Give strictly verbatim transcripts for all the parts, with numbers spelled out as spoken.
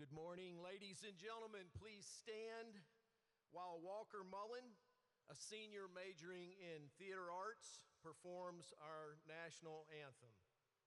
Good morning, ladies and gentlemen. Please stand while Walker Mullen, a senior majoring in theater arts, performs our national anthem.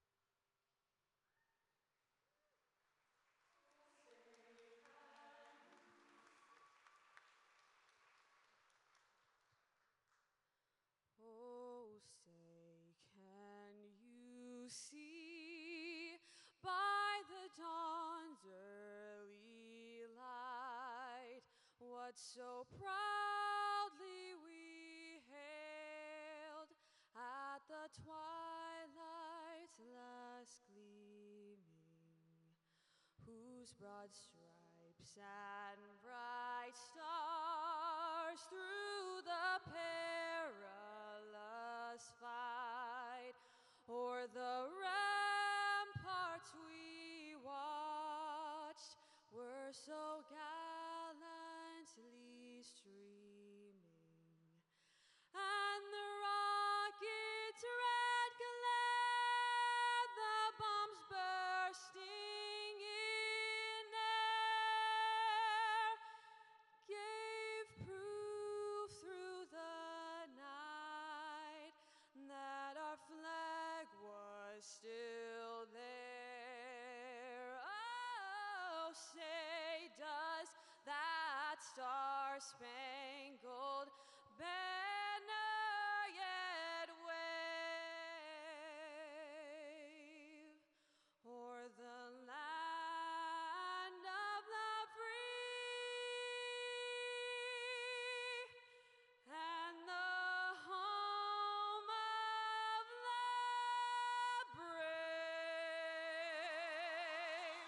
Oh, say, can you see by the dawn's early light what so proudly we hailed at the twilight's last gleaming, whose broad stripes and bright stars through the perilous fight o'er the ramparts we watched were so gallantly streaming, and the rocket's red glare, the bombs bursting in air, gave proof through the night that our flag was still there. Oh, say, does that star-spangled banner yet wave o'er the land of the free and the home of the brave?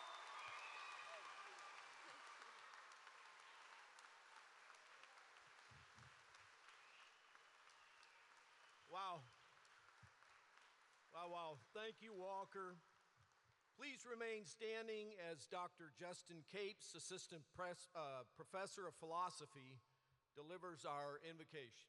Wow. Wow, wow. Thank you, Walker. Please remain standing as Doctor Justin Capes, Assistant Press, uh, Professor of Philosophy, delivers our invocation.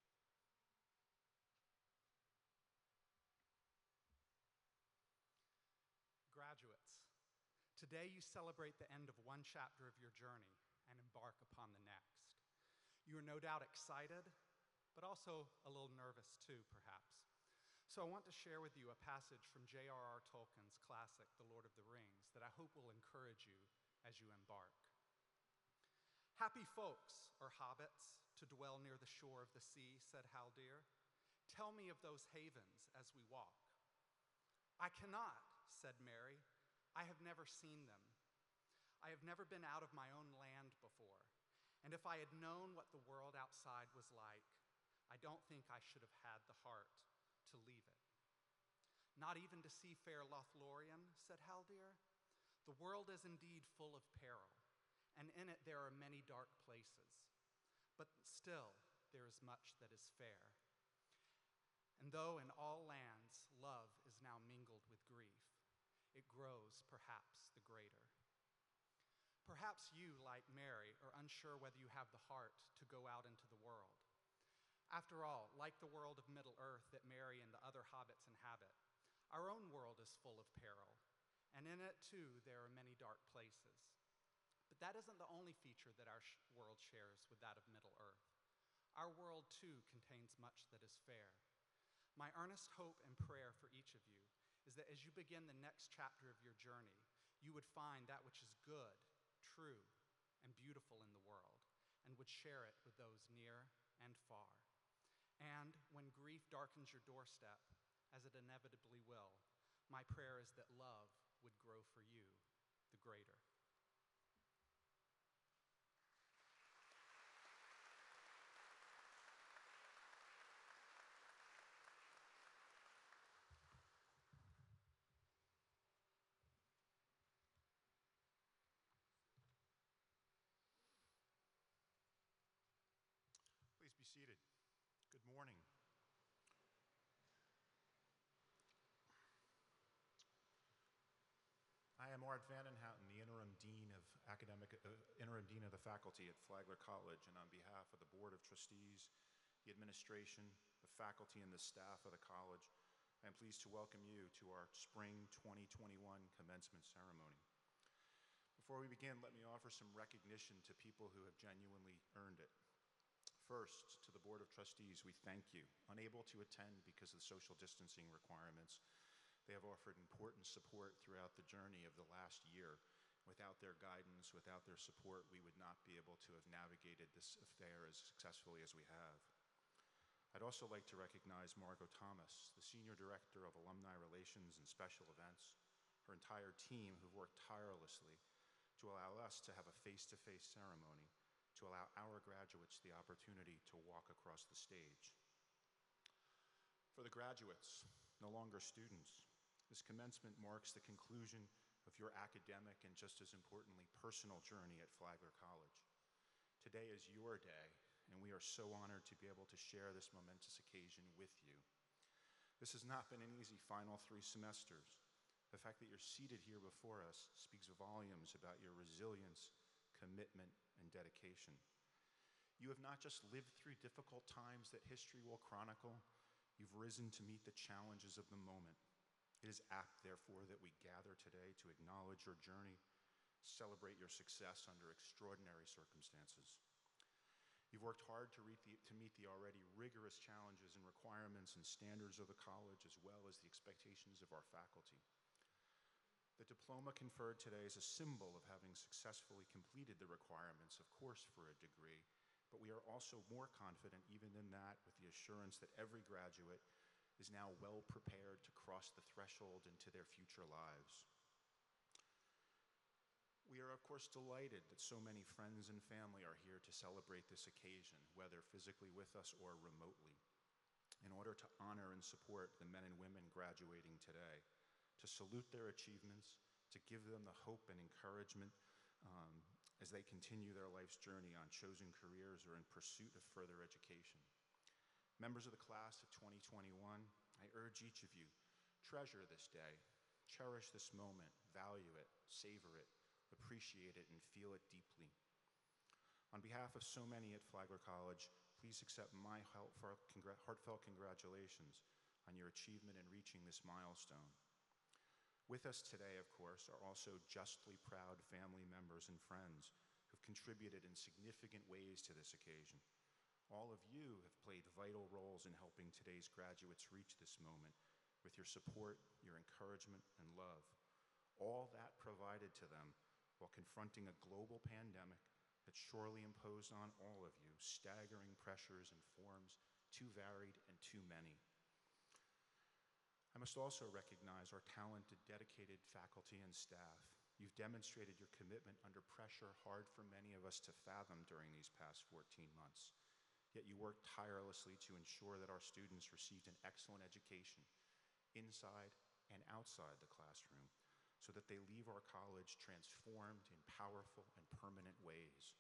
Graduates, today you celebrate the end of one chapter of your journey and embark upon the next. You are no doubt excited, but also a little nervous too, perhaps. So I want to share with you a passage from J R R Tolkien's classic, The Lord of the Rings, that I hope will encourage you as you embark. Happy folks are hobbits to dwell near the shore of the sea, said Haldir. Tell me of those havens as we walk. I cannot, said Merry. I have never seen them. I have never been out of my own land before, and if I had known what the world outside was like, I don't think I should have had the heart to leave it. Not even to see fair Lothlorien, said Haldir. The world is indeed full of peril, and in it there are many dark places. But still, there is much that is fair. And though in all lands love is now mingled with grief, it grows perhaps the greater. Perhaps you, like Merry, are unsure whether you have the heart to go out into the world. After all, like the world of Middle-earth that Merry and the other hobbits inhabit, our own world is full of peril, and in it too there are many dark places. But that isn't the only feature that our sh- world shares with that of Middle-earth. Our world too contains much that is fair. My earnest hope and prayer for each of you is that as you begin the next chapter of your journey, you would find that which is good, true, and beautiful in the world, and would share it with those near and far. And when grief darkens your doorstep, as it inevitably will, my prayer is that love would grow for you, the greater. Please be seated. Good morning. I am Art Vandenhouten, the interim dean of academic, uh, interim dean of the faculty at Flagler College, and on behalf of the Board of Trustees, the administration, the faculty, and the staff of the college, I am pleased to welcome you to our spring twenty twenty-one commencement ceremony. Before we begin, let me offer some recognition to people who have genuinely earned it. First, to the Board of Trustees, we thank you. Unable to attend because of the social distancing requirements, they have offered important support throughout the journey of the last year. Without their guidance, without their support, we would not be able to have navigated this affair as successfully as we have. I'd also like to recognize Margot Thomas, the Senior Director of Alumni Relations and Special Events, her entire team who've worked tirelessly to allow us to have a face-to-face ceremony, to allow our graduates the opportunity to walk across the stage. For the graduates, no longer students, this commencement marks the conclusion of your academic and, just as importantly, personal journey at Flagler College. Today is your day, and we are so honored to be able to share this momentous occasion with you. This has not been an easy final three semesters. The fact that you're seated here before us speaks volumes about your resilience, commitment, and dedication. You have not just lived through difficult times that history will chronicle, you've risen to meet the challenges of the moment. It is apt, therefore, that we gather today to acknowledge your journey, celebrate your success under extraordinary circumstances. You've worked hard to, the, to meet the already rigorous challenges and requirements and standards of the college, as well as the expectations of our faculty. The diploma conferred today is a symbol of having successfully completed the requirements, of course, for a degree, but we are also more confident even than that with the assurance that every graduate is now well prepared to cross the threshold into their future lives. We are, of course, delighted that so many friends and family are here to celebrate this occasion, whether physically with us or remotely, in order to honor and support the men and women graduating today, to salute their achievements, to give them the hope and encouragement um, as they continue their life's journey on chosen careers or in pursuit of further education. Members of the class of twenty twenty-one, I urge each of you, treasure this day, cherish this moment, value it, savor it, appreciate it, and feel it deeply. On behalf of so many at Flagler College, please accept my heartfelt congratulations on your achievement in reaching this milestone. With us today, of course, are also justly proud family members and friends who've contributed in significant ways to this occasion. All of you have played vital roles in helping today's graduates reach this moment with your support, your encouragement, and love. All that provided to them while confronting a global pandemic that surely imposed on all of you staggering pressures and forms too varied and too many. I must also recognize our talented, dedicated faculty and staff. You've demonstrated your commitment under pressure hard for many of us to fathom during these past fourteen months. Yet you worked tirelessly to ensure that our students received an excellent education inside and outside the classroom so that they leave our college transformed in powerful and permanent ways.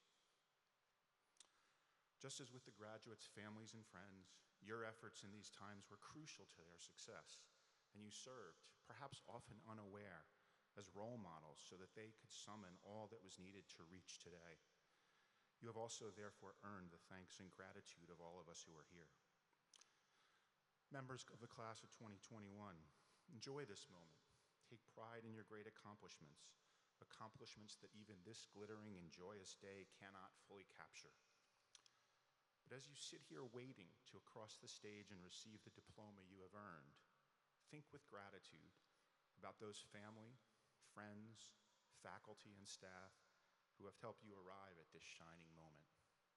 Just as with the graduates' families and friends, your efforts in these times were crucial to their success. And you served, perhaps often unaware, as role models so that they could summon all that was needed to reach today. You have also therefore earned the thanks and gratitude of all of us who are here. Members of the class of twenty twenty-one, enjoy this moment. Take pride in your great accomplishments, accomplishments that even this glittering and joyous day cannot fully capture. But as you sit here waiting to cross the stage and receive the diploma you have earned, think with gratitude about those family, friends, faculty, and staff who have helped you arrive at this shining moment.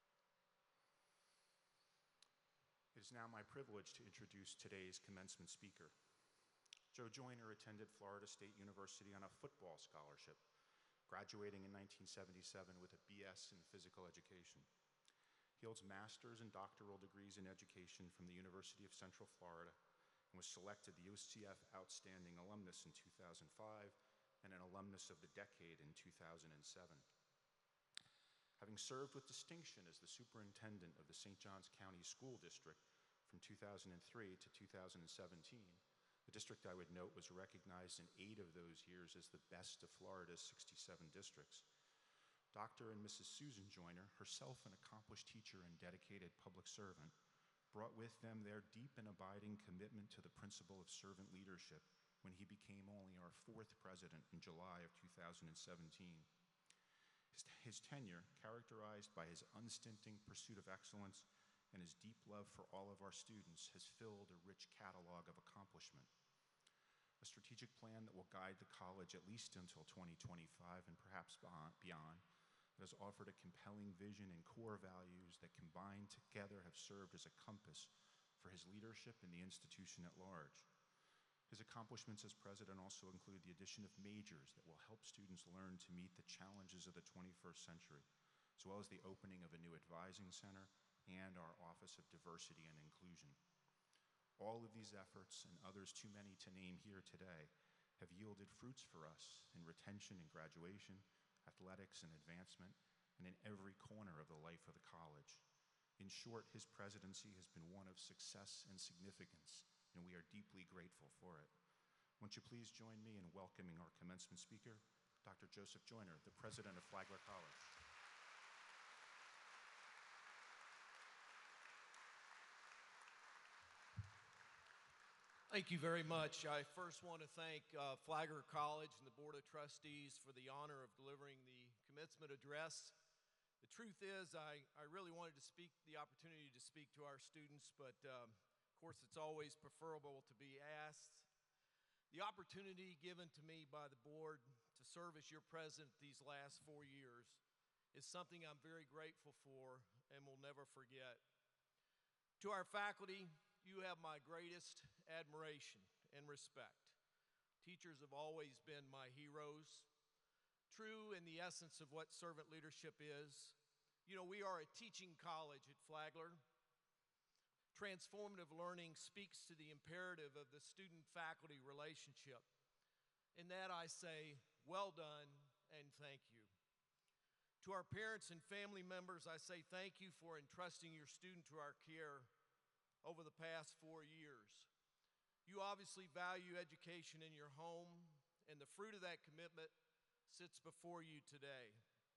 It is now my privilege to introduce today's commencement speaker. Joe Joyner attended Florida State University on a football scholarship, graduating in nineteen seventy-seven with a B S in physical education. He holds master's and doctoral degrees in education from the University of Central Florida and was selected the U C F Outstanding Alumnus in two thousand five and an Alumnus of the Decade in two thousand seven. Having served with distinction as the superintendent of the Saint Johns County School District from two thousand three to two thousand seventeen, the district, I would note, was recognized in eight of those years as the best of Florida's sixty-seven districts. Doctor and Missus Susan Joyner, herself an accomplished teacher and dedicated public servant, brought with them their deep and abiding commitment to the principle of servant leadership when he became only our fourth president in July of two thousand seventeen. His, his tenure, characterized by his unstinting pursuit of excellence and his deep love for all of our students, has filled a rich catalog of accomplishment. A strategic plan that will guide the college at least until twenty twenty-five and perhaps beyond, that has offered a compelling vision and core values that combined together have served as a compass for his leadership and the institution at large. His accomplishments as president also include the addition of majors that will help students learn to meet the challenges of the twenty-first century, as well as the opening of a new advising center and our Office of Diversity and Inclusion. All of these efforts, and others too many to name here today, have yielded fruits for us in retention and graduation, athletics and advancement, and in every corner of the life of the college. In short, his presidency has been one of success and significance, and we are deeply grateful for it. Won't you please join me in welcoming our commencement speaker, Doctor Joseph Joyner, the president of Flagler College. Thank you very much. I first want to thank uh, Flagler College and the Board of Trustees for the honor of delivering the commencement address. The truth is, I, I really wanted to speak, the opportunity to speak to our students, but um, of course it's always preferable to be asked. The opportunity given to me by the board to serve as your president these last four years is something I'm very grateful for and will never forget. To our faculty, you have my greatest admiration and respect. Teachers have always been my heroes, true in the essence of what servant leadership is. You know, we are a teaching college at Flagler. Transformative learning speaks to the imperative of the student-faculty relationship. In that I say, well done and thank you. To our parents and family members, I say thank you for entrusting your student to our care over the past four years. You obviously value education in your home, and the fruit of that commitment sits before you today.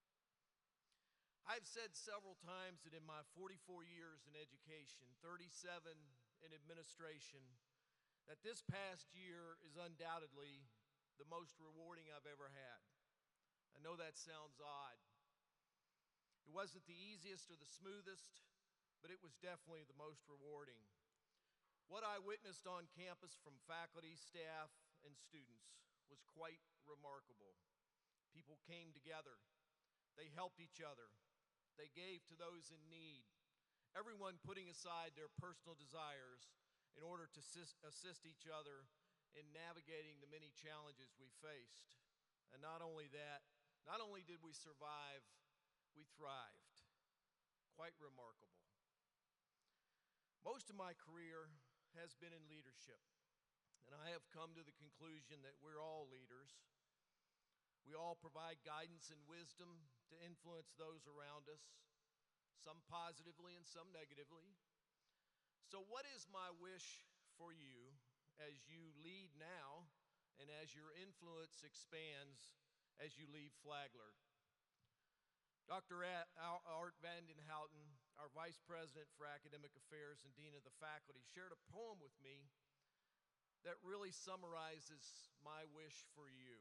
I've said several times that in my forty-four years in education, thirty-seven in administration, that this past year is undoubtedly the most rewarding I've ever had. I know that sounds odd. It wasn't the easiest or the smoothest, but it was definitely the most rewarding. What I witnessed on campus from faculty, staff, and students was quite remarkable. People came together. They helped each other. They gave to those in need, everyone putting aside their personal desires in order to assist, assist each other in navigating the many challenges we faced. And not only that, not only did we survive, we thrived. Quite remarkable. Most of my career has been in leadership, and I have come to the conclusion that we're all leaders. We all provide guidance and wisdom to influence those around us, some positively and some negatively. So what is my wish for you as you lead now and as your influence expands as you leave Flagler? Doctor Art Vandenhouten, our Vice President for Academic Affairs and Dean of the Faculty, shared a poem with me that really summarizes my wish for you.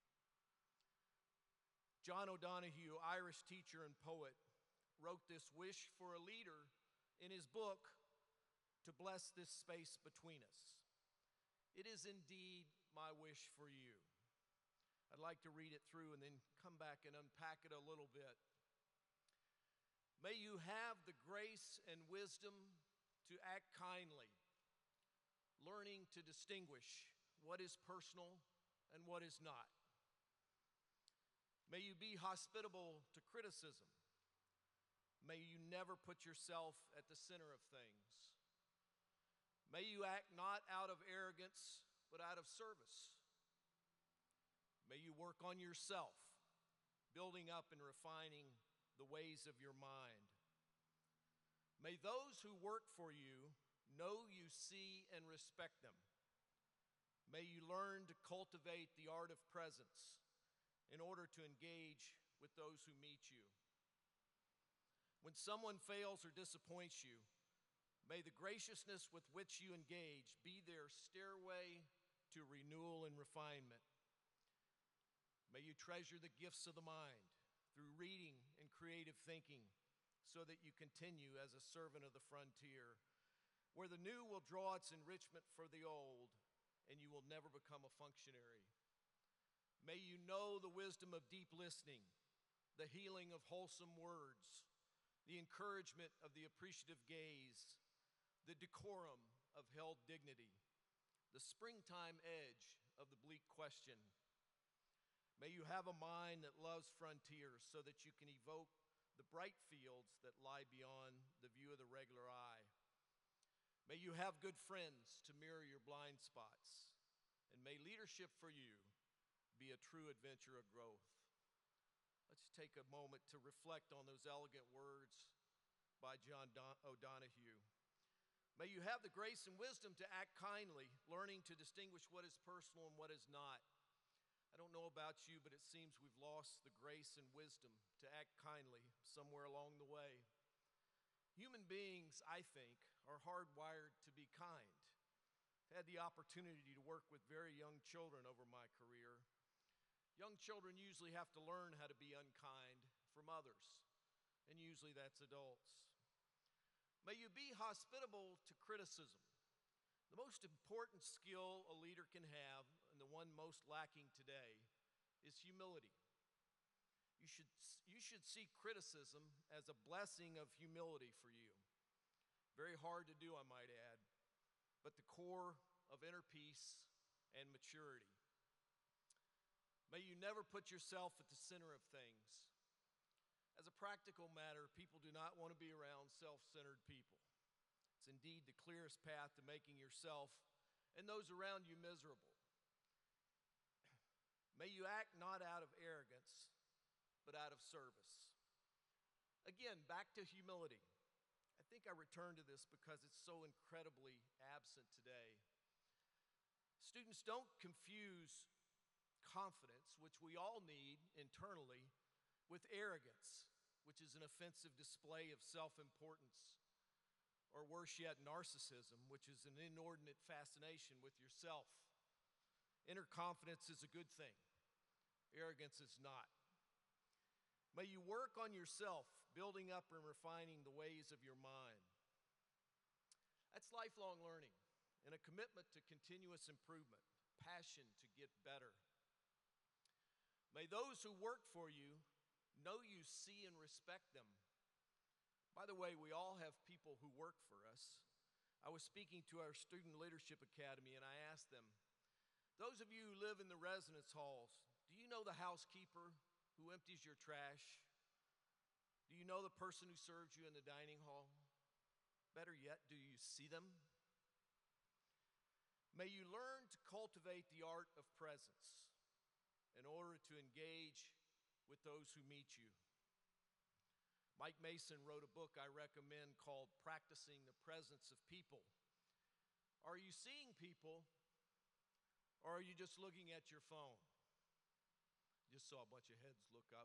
John O'Donohue, Irish teacher and poet, wrote this wish for a leader in his book, To Bless This Space Between Us. It is indeed my wish for you. I'd like to read it through and then come back and unpack it a little bit. May you have the grace and wisdom to act kindly, learning to distinguish what is personal and what is not. May you be hospitable to criticism. May you never put yourself at the center of things. May you act not out of arrogance, but out of service. May you work on yourself, building up and refining the ways of your mind. May those who work for you know you see and respect them. May you learn to cultivate the art of presence in order to engage with those who meet you. When someone fails or disappoints you, may the graciousness with which you engage be their stairway to renewal and refinement. May you treasure the gifts of the mind, through reading and creative thinking so that you continue as a servant of the frontier, where the new will draw its enrichment for the old, and you will never become a functionary. May you know the wisdom of deep listening, the healing of wholesome words, the encouragement of the appreciative gaze, the decorum of held dignity, the springtime edge of the bleak question. May you have a mind that loves frontiers so that you can evoke the bright fields that lie beyond the view of the regular eye. May you have good friends to mirror your blind spots, and may leadership for you be a true adventure of growth. Let's take a moment to reflect on those elegant words by John Don- O'Donohue. May you have the grace and wisdom to act kindly, learning to distinguish what is personal and what is not. I don't know about you, but it seems we've lost the grace and wisdom to act kindly somewhere along the way. Human beings, I think, are hardwired to be kind. I've had the opportunity to work with very young children over my career. Young children usually have to learn how to be unkind from others, and usually that's adults. May you be hospitable to criticism. The most important skill a leader can have, and the one most lacking today, is humility. You should, you should see criticism as a blessing of humility for you. Very hard to do, I might add, but the core of inner peace and maturity. May you never put yourself at the center of things. As a practical matter, people do not want to be around self-centered people. It's indeed the clearest path to making yourself and those around you miserable. May you act not out of arrogance, but out of service. Again, back to humility. I think I return to this because it's so incredibly absent today. Students, don't confuse confidence, which we all need internally, with arrogance, which is an offensive display of self-importance, or worse yet, narcissism, which is an inordinate fascination with yourself. Inner confidence is a good thing. Arrogance is not. May you work on yourself, building up and refining the ways of your mind. That's lifelong learning and a commitment to continuous improvement, passion to get better. May those who work for you know you see and respect them. By the way, we all have people who work for us. I was speaking to our Student Leadership Academy, and I asked them, those of you who live in the residence halls, do you know the housekeeper who empties your trash? Do you know the person who serves you in the dining hall? Better yet, do you see them? May you learn to cultivate the art of presence in order to engage with those who meet you. Mike Mason wrote a book I recommend called Practicing the Presence of People. Are you seeing people, or are you just looking at your phone? Just saw a bunch of heads look up.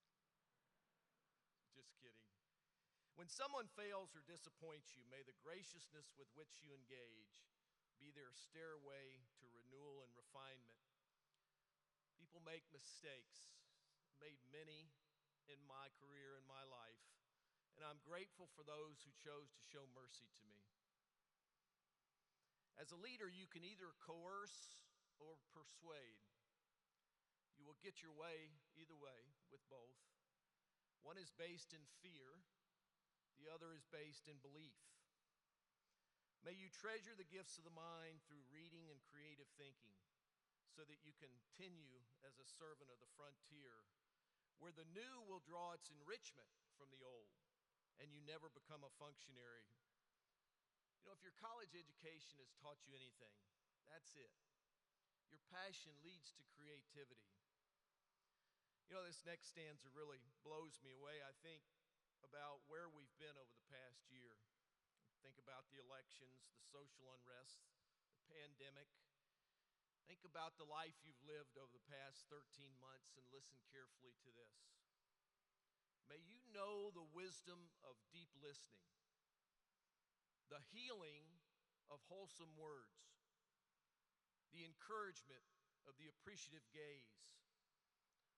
Just kidding. When someone fails or disappoints you, may the graciousness with which you engage be their stairway to renewal and refinement. People make mistakes, made many in my career, in my life, and I'm grateful for those who chose to show mercy to me. As a leader, you can either coerce or persuade. You will get your way either way with both. One is based in fear, the other is based in belief. May you treasure the gifts of the mind through reading and creative thinking, so that you continue as a servant of the frontier, where the new will draw its enrichment from the old, and you never become a functionary. You know, if your college education has taught you anything, that's it. Your passion leads to creativity. You know, this next stanza really blows me away. I think about where we've been over the past year. Think about the elections, the social unrest, the pandemic. Think about the life you've lived over the past thirteen months and listen carefully to this. May you know the wisdom of deep listening, the healing of wholesome words, the encouragement of the appreciative gaze,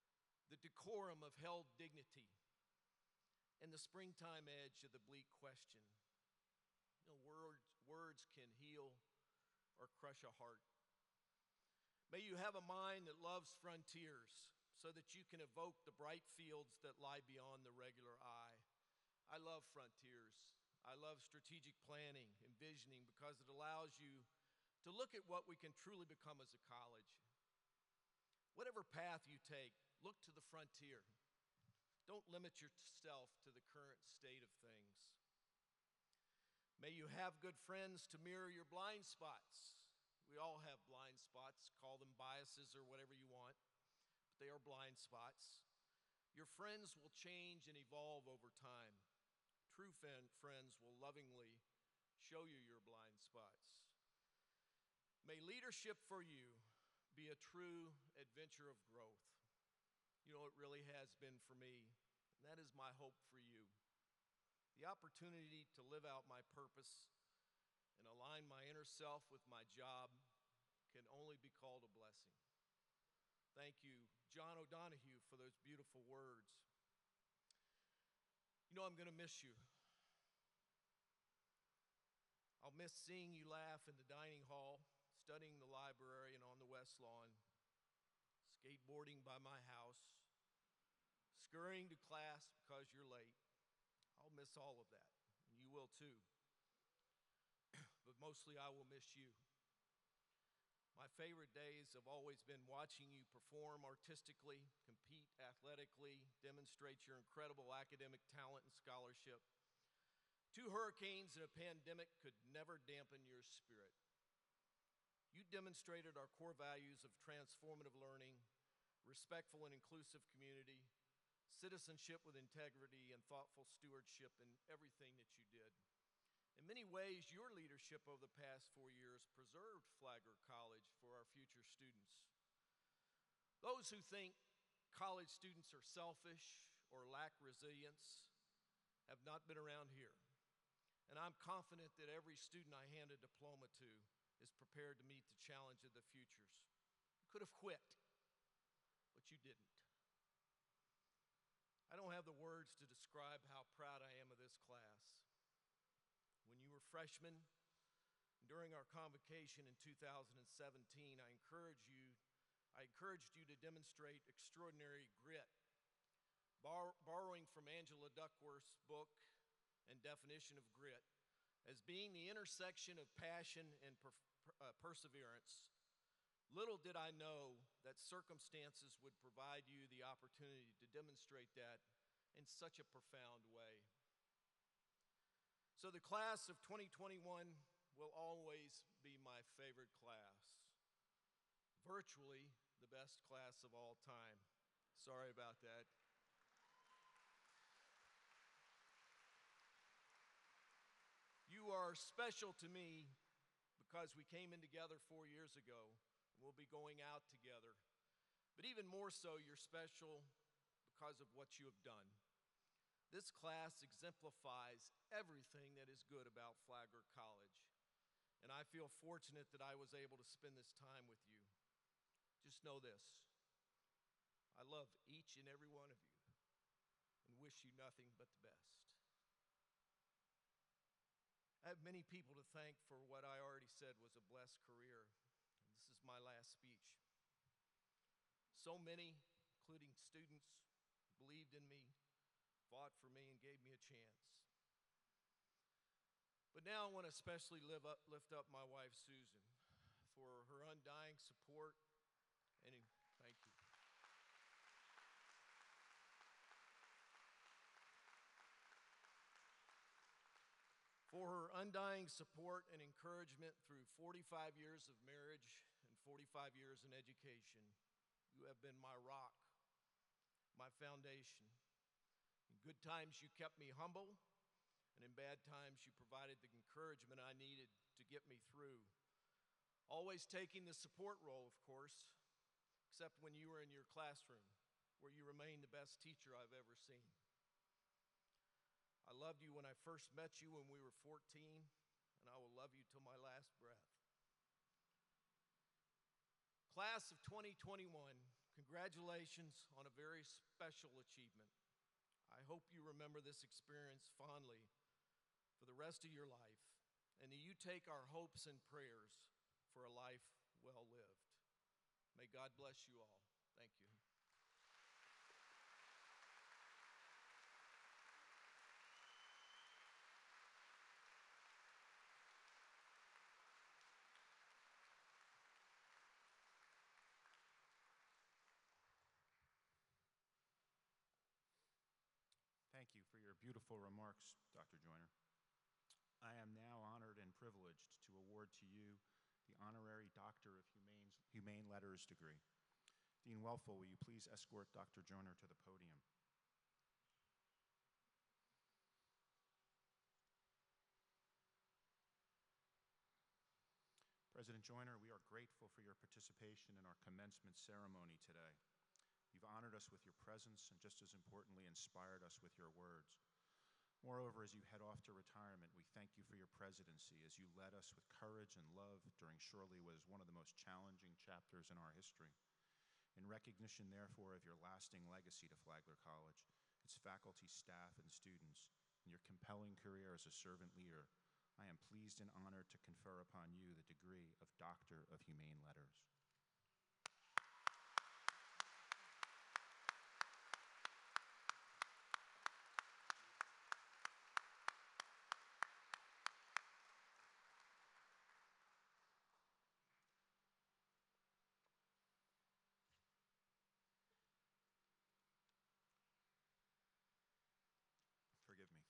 the decorum of held dignity, and the springtime edge of the bleak question. You know, words, words can heal or crush a heart. May you have a mind that loves frontiers so that you can evoke the bright fields that lie beyond the regular eye. I love frontiers. I love strategic planning, envisioning, because it allows you to look at what we can truly become as a college. Whatever path you take, look to the frontier. Don't limit yourself to the current state of things. May you have good friends to mirror your blind spots. We all have blind spots, call them biases or whatever you want, but they are blind spots. Your friends will change and evolve over time. True friends will lovingly show you your blind spots. May leadership for you be a true adventure of growth. You know, it really has been for me, and that is my hope for you. The opportunity to live out my purpose and align my inner self with my job can only be called a blessing. Thank you, John O'Donohue, for those beautiful words. You know, I'm going to miss you. I'll miss seeing you laugh in the dining hall, studying the library and on the West Lawn, skateboarding by my house, scurrying to class because you're late. I'll miss all of that, and you will too. But mostly I will miss you. My favorite days have always been watching you perform artistically, compete athletically, demonstrate your incredible academic talent and scholarship. Two hurricanes and a pandemic could never dampen your spirit. You demonstrated our core values of transformative learning, respectful and inclusive community, citizenship with integrity, and thoughtful stewardship in everything that you did. In many ways, your leadership over the past four years preserved Flagler College for our future students. Those who think college students are selfish or lack resilience have not been around here. And I'm confident that every student I hand a diploma to is prepared to meet the challenge of the futures. You could have quit, but you didn't. I don't have the words to describe how proud I am of this class. When you were freshmen, during our convocation in two thousand seventeen, I encouraged you, I encouraged you to demonstrate extraordinary grit, Bor- borrowing from Angela Duckworth's book and definition of grit as being the intersection of passion and per- uh, perseverance. Little did I know that circumstances would provide you the opportunity to demonstrate that in such a profound way. So the class of twenty twenty-one will always be my favorite class. Virtually the best class of all time. Sorry about that. You are special to me because we came in together four years ago, and we'll be going out together. But even more so, you're special because of what you have done. This class exemplifies everything that is good about Flagler College, and I feel fortunate that I was able to spend this time with you. Just know this: I love each and every one of you and wish you nothing but the best. I have many people to thank for what I already said was a blessed career. This is my last speech. So many, including students, believed in me, fought for me, and gave me a chance. But now I want to especially live up, lift up my wife, Susan, for her undying support, and thank you. For her undying support and encouragement through forty-five years of marriage and forty-five years in education. You have been my rock, my foundation. In good times, you kept me humble, and in bad times, you provided the encouragement I needed to get me through. Always taking the support role, of course, except when you were in your classroom, where you remained the best teacher I've ever seen. I loved you when I first met you when we were fourteen, and I will love you till my last breath. Class of twenty twenty-one, Congratulations on a very special achievement. I hope you remember this experience fondly for the rest of your life, and that you take our hopes and prayers for a life well lived. May God bless you all. Thank you. Thank you for your beautiful remarks, Doctor Joyner. I am now honored and privileged to award to you the Honorary Doctor of Humane, Humane Letters degree. Dean Welfel, will you please escort Doctor Joyner to the podium? President Joyner, we are grateful for your participation in our commencement ceremony today. You've honored us with your presence and, just as importantly, inspired us with your words. Moreover, as you head off to retirement, we thank you for your presidency as you led us with courage and love during surely what is one of the most challenging chapters in our history. In recognition, therefore, of your lasting legacy to Flagler College, its faculty, staff, and students, and your compelling career as a servant leader, I am pleased and honored to confer upon you the degree of Doctor of Humane Letters. Forgive me.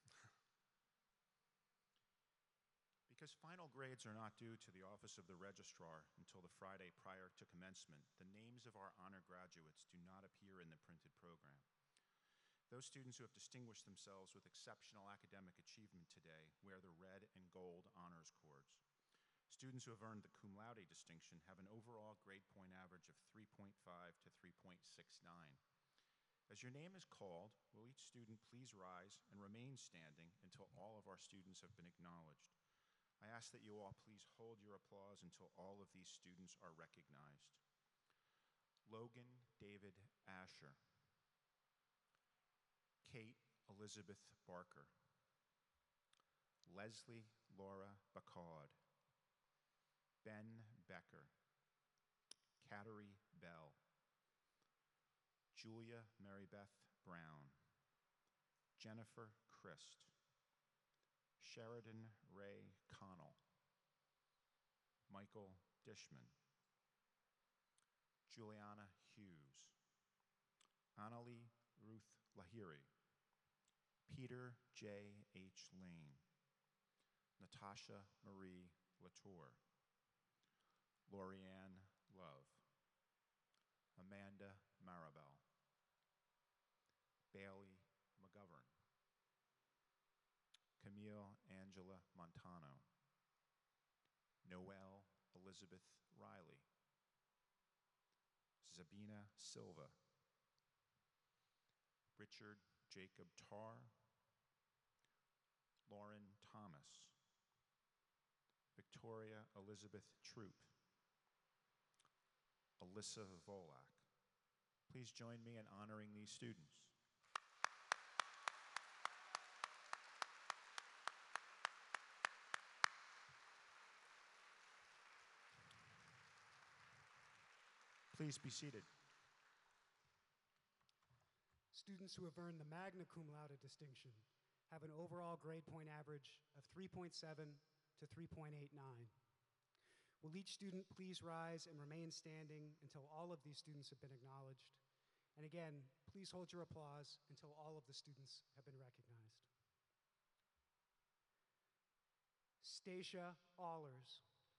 Because final grades are not due to the Office of the Registrar until the Friday prior to commencement, the names of our honor graduates do not appear in the printed program. Those students who have distinguished themselves with exceptional academic achievement today wear the red and gold honors cords. Students who have earned the cum laude distinction have an overall grade point average of three point five to three point six nine. As your name is called, will each student please rise and remain standing until all of our students have been acknowledged. I ask that you all please hold your applause until all of these students are recognized. Logan David Asher. Kate Elizabeth Barker. Leslie Laura Bacaud. Ben Becker. Cattery Bell. Julia Marybeth Brown. Jennifer Christ. Sheridan Ray Connell. Michael Dishman. Juliana Hughes. Annalie Ruth Lahiri. Peter J. H. Lane. Natasha Marie Latour. Lorianne Love. Amanda Maribel. Bailey McGovern. Camille Angela Montano. Noelle Elizabeth Riley. Zabina Silva. Richard Jacob Tarr. Lauren Thomas. Victoria Elizabeth Troop. Alyssa Volak. Please join me in honoring these students. Please be seated. Students who have earned the magna cum laude distinction have an overall grade point average of three point seven to three point eight nine. Will each student please rise and remain standing until all of these students have been acknowledged? And again, please hold your applause until all of the students have been recognized. Stacia Allers.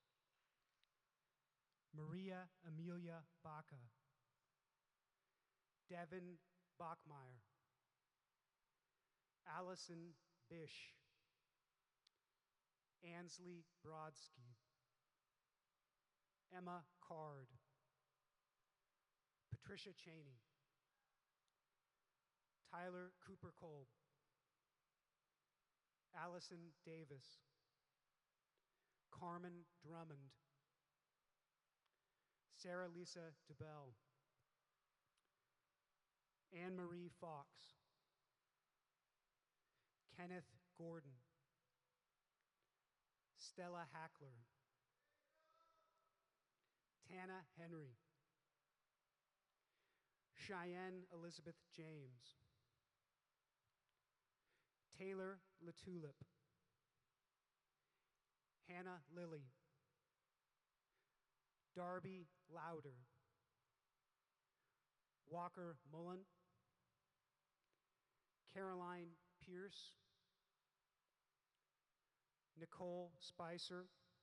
Maria Amelia Baca. Devin Bachmeyer. Allison Bish. Ansley Brodsky. Emma Card. Patricia Cheney. Tyler Cooper Kolb. Allison Davis. Carmen Drummond. Sarah Lisa DeBell. Anne Marie Fox, Kenneth Gordon, Stella Hackler, Tana Henry, Cheyenne Elizabeth James, Taylor LaTulip, Hannah Lilly, Darby Lauder, Walker Mullen, Caroline Pierce, Nicole Spicer,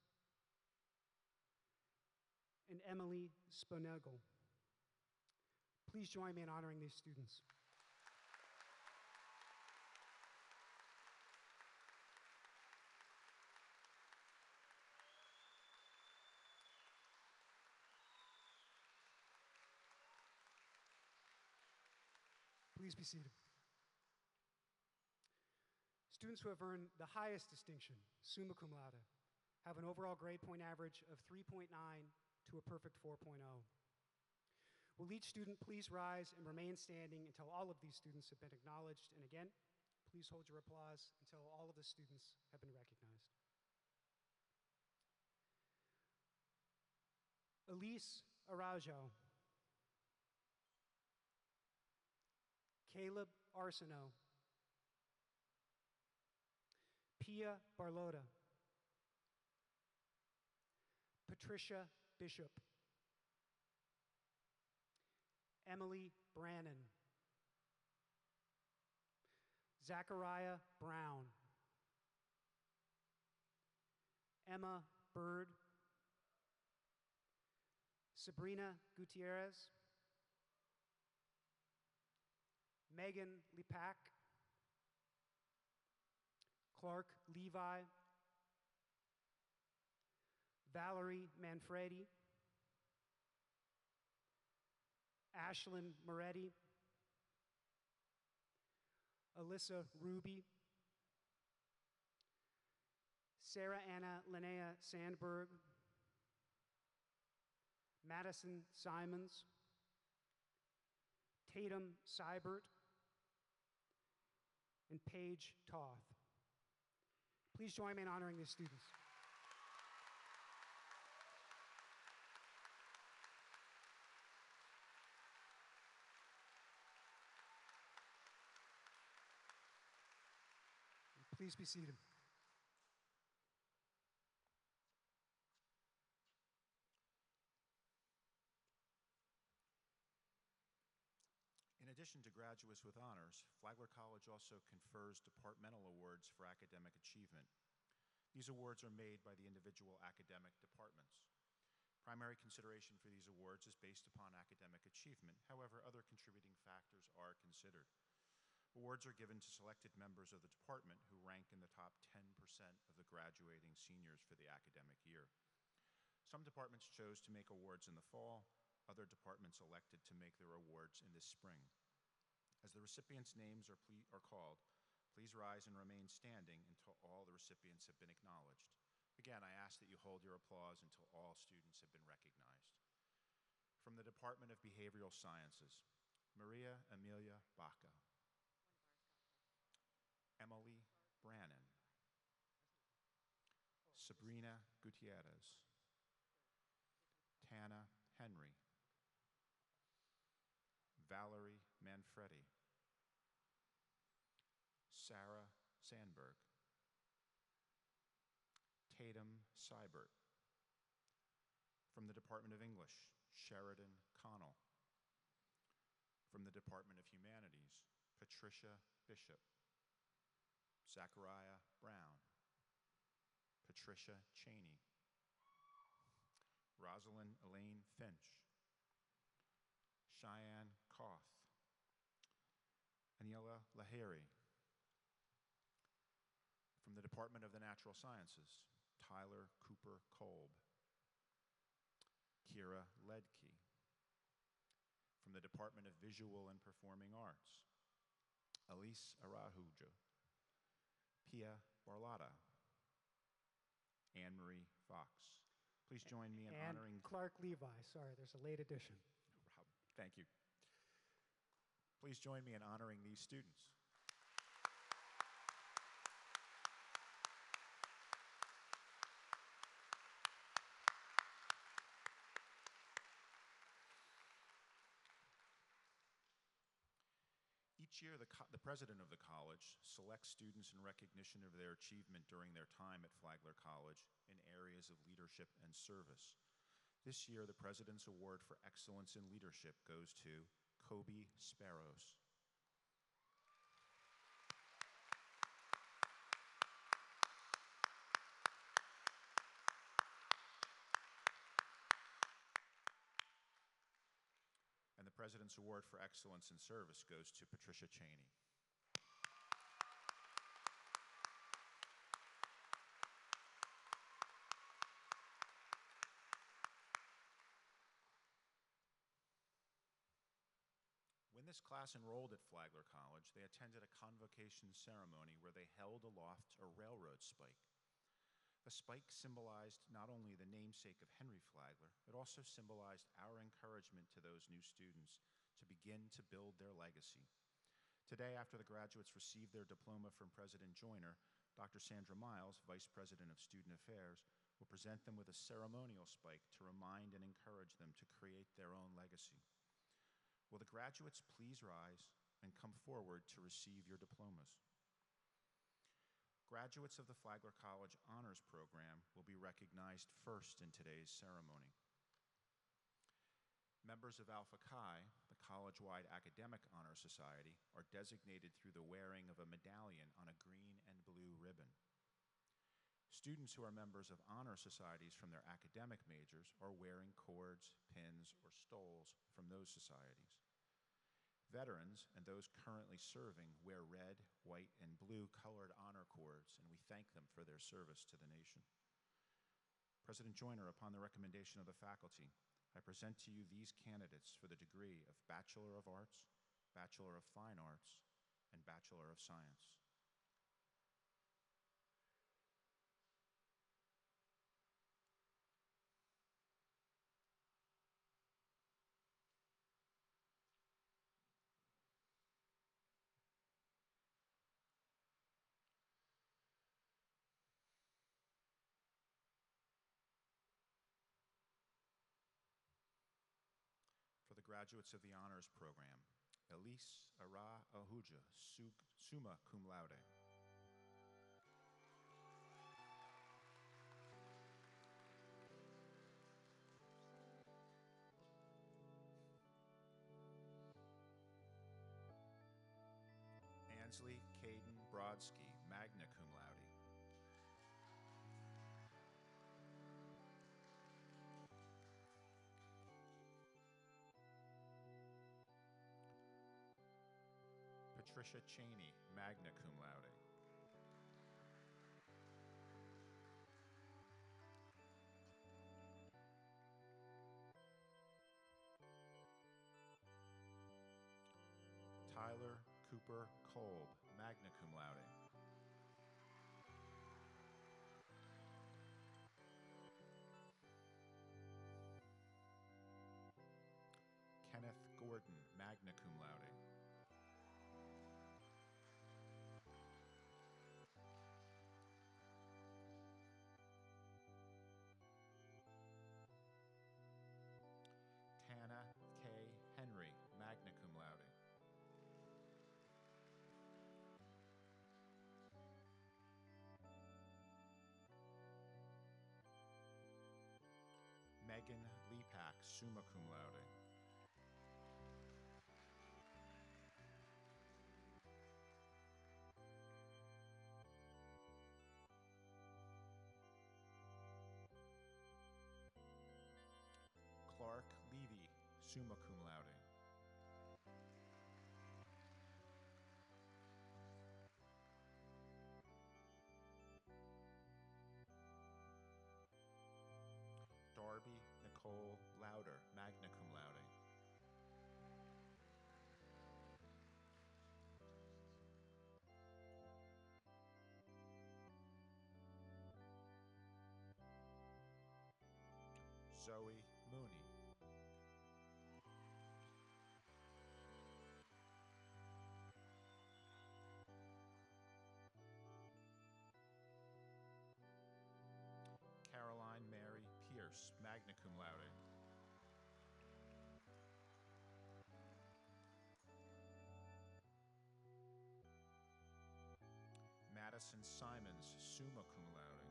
and Emily Sponegal. Please join me in honoring these students. Please be seated. Students who have earned the highest distinction, summa cum laude, have an overall grade point average of three point nine to a perfect four point oh. Will each student please rise and remain standing until all of these students have been acknowledged? And again, please hold your applause until all of the students have been recognized. Elise Araujo, Caleb Arsenault, Pia Barlotta, Patricia Bishop, Emily Brannon, Zachariah Brown, Emma Bird, Sabrina Gutierrez, Megan Lipak, Clark Levi, Valerie Manfredi, Ashlyn Moretti, Alyssa Ruby, Sarah Anna Linnea Sandberg, Madison Simons, Tatum Seibert, and Paige Toth. Please join me in honoring these students. Please be seated. In addition to graduates with honors, Flagler College also confers departmental awards for academic achievement. These awards are made by the individual academic departments. Primary consideration for these awards is based upon academic achievement. However, other contributing factors are considered. Awards are given to selected members of the department who rank in the top ten percent of the graduating seniors for the academic year. Some departments chose to make awards in the fall. Other departments elected to make their awards in the spring. As the recipients' names are, ple- are called, please rise and remain standing until all the recipients have been acknowledged. Again, I ask that you hold your applause until all students have been recognized. From the Department of Behavioral Sciences, Maria Amelia Baca, Emily Brannon, Sabrina Gutierrez, Tana Henry, Valerie Manfredi, Sarah Sandberg, Tatum Seibert. From the Department of English, Sheridan Connell. From the Department of Humanities, Patricia Bishop, Zachariah Brown, Patricia Cheney, Rosalind Elaine Finch, Cheyenne Koth, Aniela Lahiri. From the Department of the Natural Sciences, Tyler Cooper Kolb, Kira Ledke. From the Department of Visual and Performing Arts, Elise Araujo, Pia Barlotta, Anne Marie Fox. Please join me in and honoring Clark Levi. Sorry, there's a late addition. Rob. Thank you. Please join me in honoring these students. Each year, the, co- the president of the college selects students in recognition of their achievement during their time at Flagler College in areas of leadership and service. This year, the President's Award for Excellence in Leadership goes to Kobe Sparrows. And the President's Award for Excellence in Service goes to Patricia Cheney. When this class enrolled at Flagler College, they attended a convocation ceremony where they held aloft a railroad spike. The spike symbolized not only the namesake of Henry Flagler, it also symbolized our encouragement to those new students to begin to build their legacy. Today, after the graduates received their diploma from President Joyner, Doctor Sandra Miles, Vice President of Student Affairs, will present them with a ceremonial spike to remind and encourage them to create their own legacy. Will the graduates please rise and come forward to receive your diplomas? Graduates of the Flagler College Honors Program will be recognized first in today's ceremony. Members of Alpha Chi, the college-wide academic honor society, are designated through the wearing of a medallion on a green and blue ribbon. Students who are members of honor societies from their academic majors are wearing cords, pins, or stoles from those societies. Veterans and those currently serving wear red, white, and blue colored honor cords, and we thank them for their service to the nation. President Joyner, upon the recommendation of the faculty, I present to you these candidates for the degree of Bachelor of Arts, Bachelor of Fine Arts, and Bachelor of Science. For the graduates of the Honors Program, Elise Ara Ahuja, su- summa cum laude. Ansley Caden Brodsky, magna cum laude. Patricia Cheney, magna cum laude. Tyler Cooper Kolb, magna cum laude. Kenneth Gordon, magna cum laude. Tana K. Henry, magna cum laude. Megan Lepak, summa cum laude. Clark Levy, summa cum laude. Darby Nicole Lauder, magna cum laude. Zoe Mooney. Madison Simons, summa cum laude.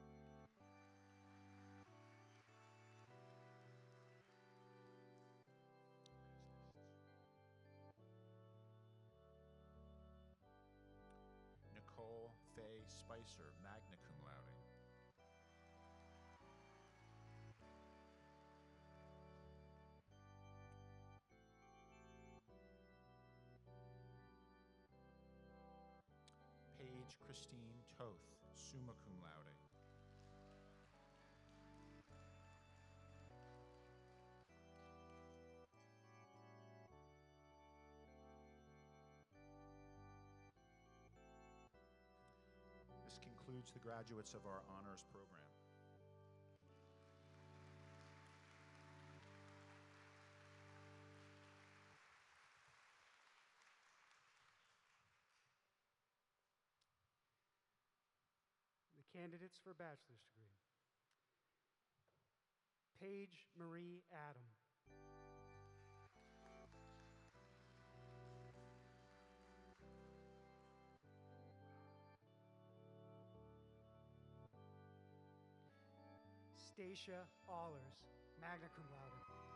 Nicole Faye Spicer, magna cum laude. Paige Christine Toth, summa cum laude. This concludes the graduates of our honors program. The candidates for bachelor's degree. Paige Marie Adam. Stacia Allers, magna cum laude.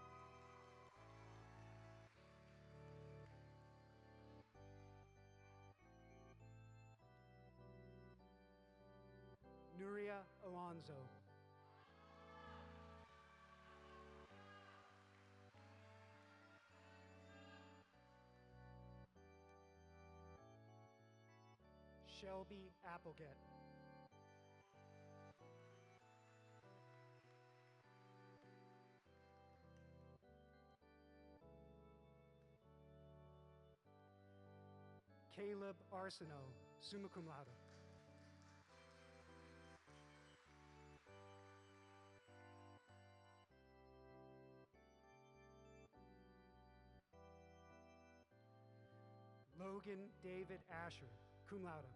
Nuria Alonso. Shelby Applegate. Caleb Arsenault, summa cum laude. Logan David Asher, cum laude.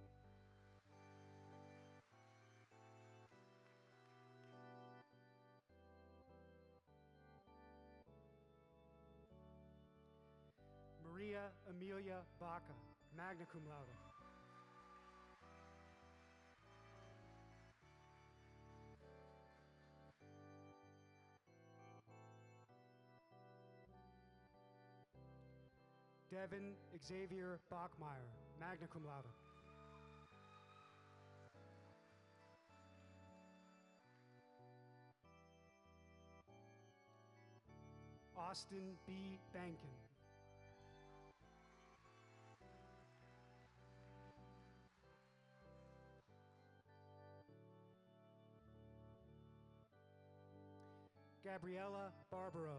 Maria Amelia Baca, magna cum laude. Devin Xavier Bachmeyer, magna cum laude. Austin B. Bankin. Gabriella Barbaro.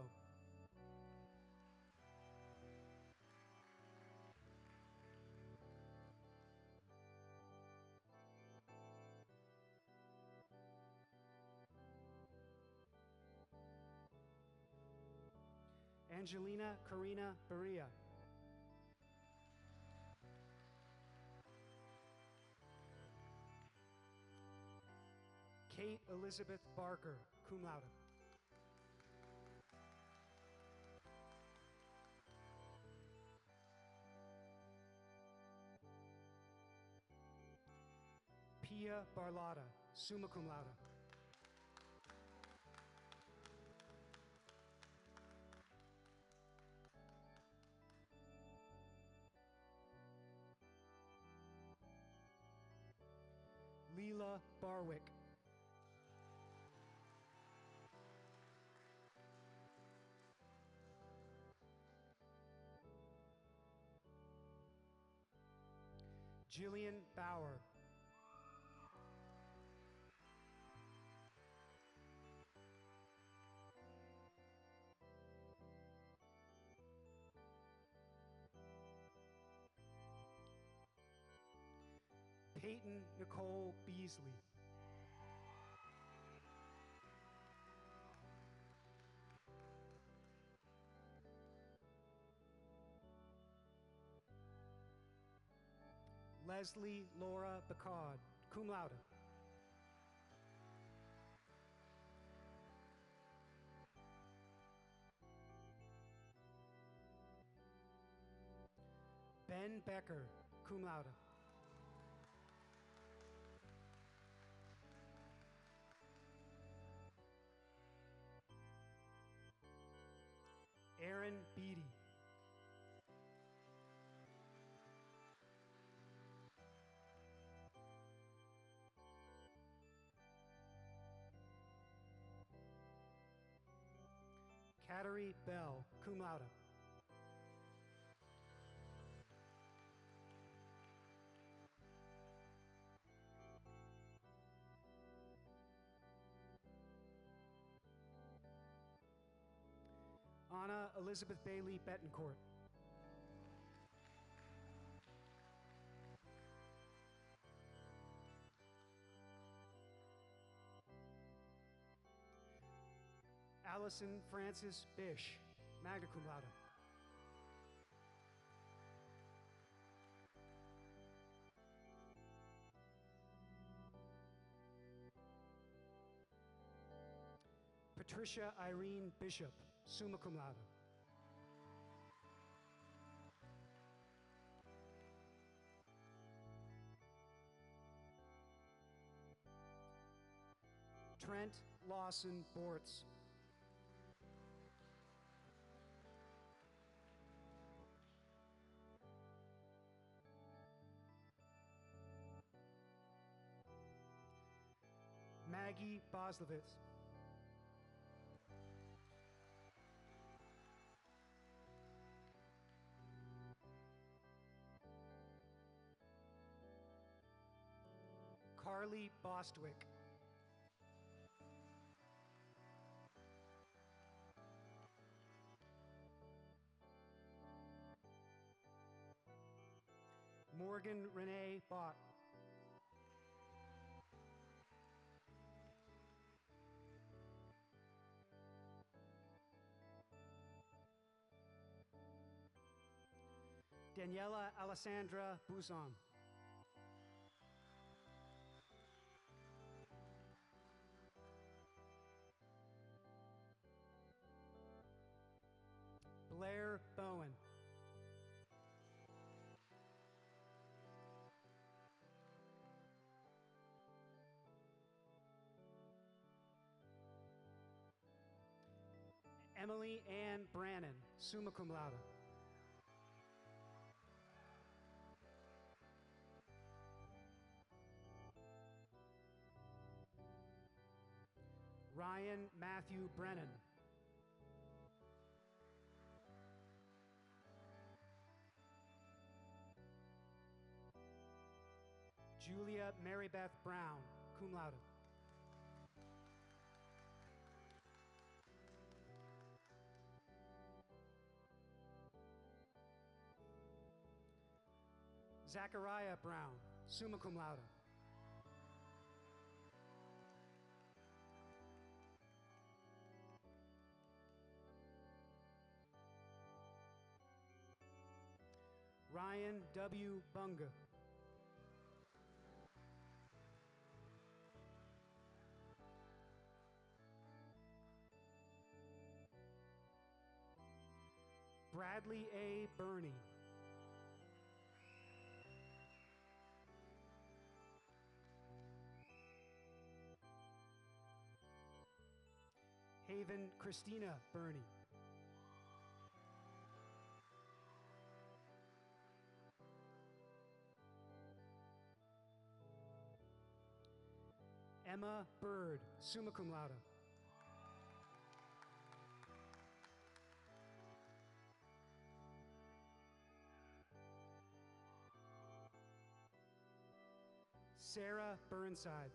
Angelina Karina Berea. Kate Elizabeth Barker, cum laude. Pia Barlotta, summa cum laude. Leela Barwick. Jillian Bauer. Peyton Nicole Beasley. Leslie Laura Bacard, cum laude. Ben Becker, cum laude. Beatty. Kateri Bell, cum laude. Anna Elizabeth Bailey Betancourt. Allison Frances Bish, magna cum laude. Patricia Irene Bishop, summa cum laude. Trent Lawson Bortz. Maggie Boslowitz. Carly Bostwick. Morgan Renee Bott. Daniela Alessandra Buzon. Blair Bowen. Emily Ann Brannon, summa cum laude. Ryan Matthew Brennan. Julia Marybeth Brown, cum laude. Zachariah Brown, summa cum laude. Ryan W. Bunga. Bradley A. Burney. Haven Christina Burney. Emma Bird, summa cum laude. Sarah Burnside.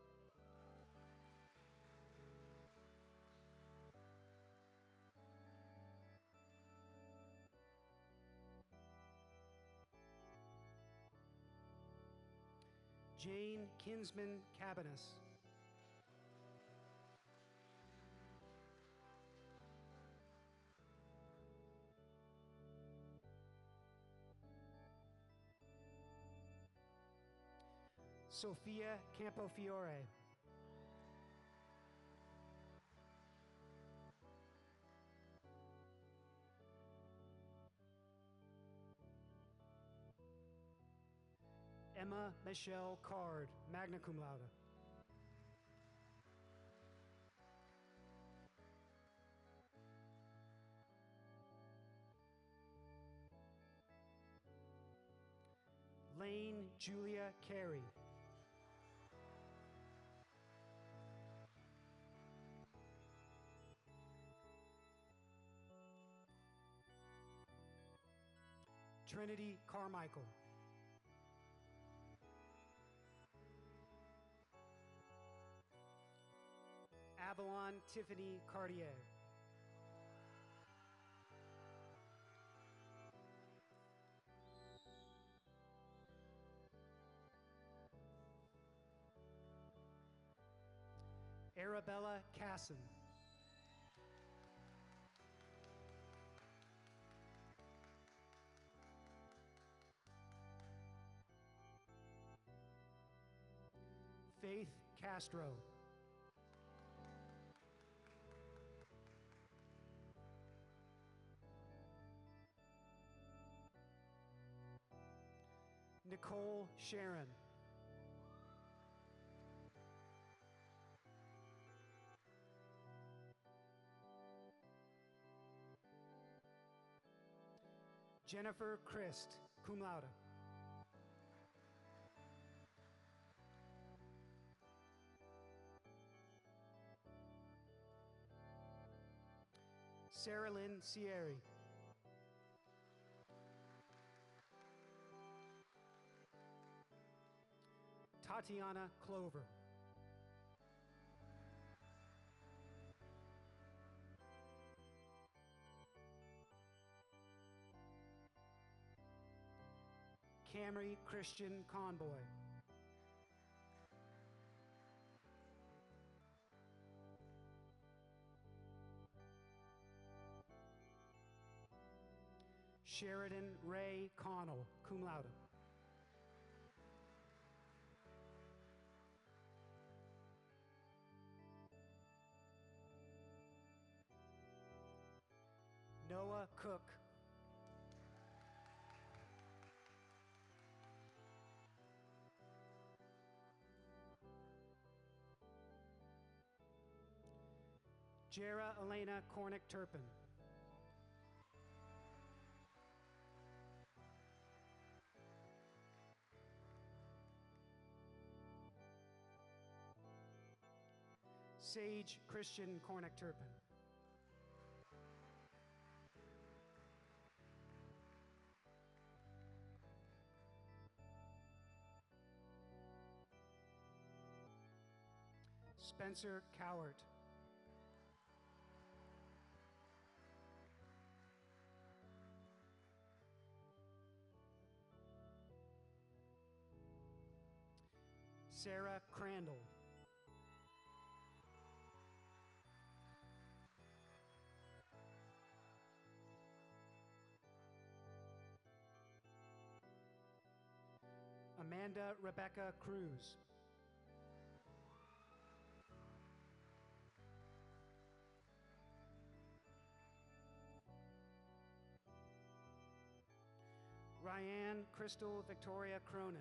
Jane Kinsman Cabanis. Sophia Campofiore. Emma Michelle Card, magna cum laude. Elaine Julia Carey. Trinity Carmichael. Avalon Tiffany Cartier. Arabella Casson. Faith Castro. Nicole Sharon. Jennifer Christ, cum laude. Sarah Lynn Sierri. Tatiana Clover. Camry Christian Conboy. Sheridan Ray Connell, cum laude. Noah Cook. Jera Elena Cornick Turpin. Sage Christian Cornick Turpin. Spencer Cowart. Sarah Crandall. Amanda Rebecca Cruz. Ryan Crystal Victoria Cronin.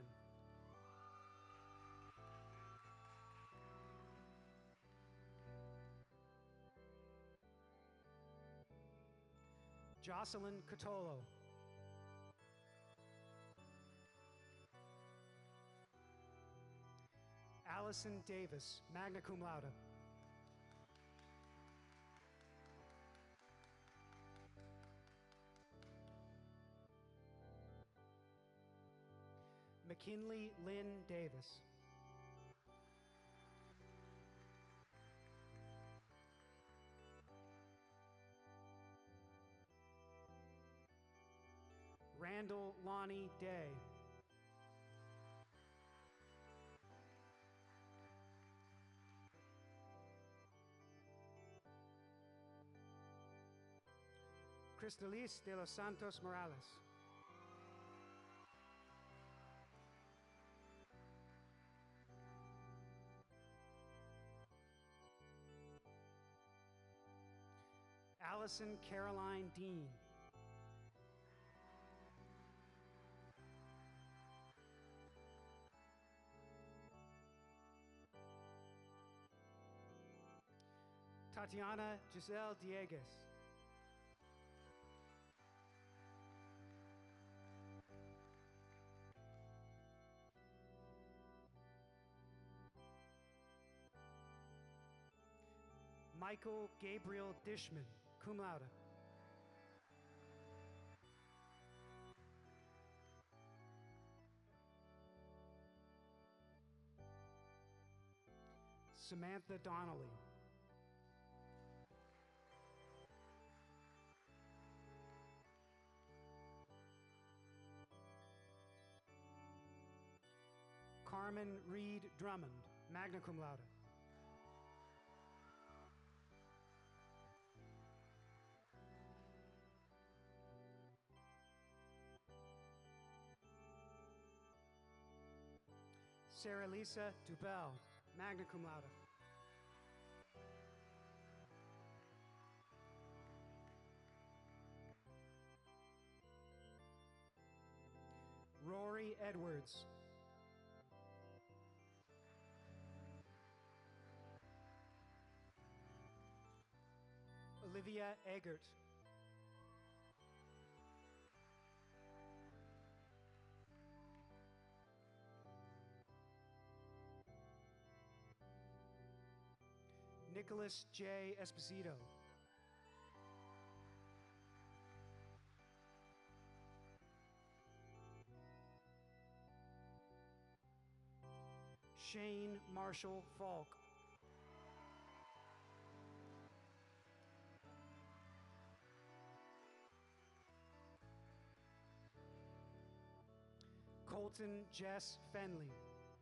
Jocelyn Catolo. Allison Davis, magna cum laude. McKinley Lynn Davis. Randall Lonnie Day. Cristalis de los Santos Morales. Allison Caroline Dean. Tatiana Giselle Diegues. Michael Gabriel Dishman, cum laude. Samantha Donnelly. Carmen Reed Drummond, magna cum laude. Sarah Lisa Dubell, magna cum laude. Rory Edwards. Olivia Eggert. Nicholas J. Esposito. Shane Marshall Falk. Colton Jess Fenley.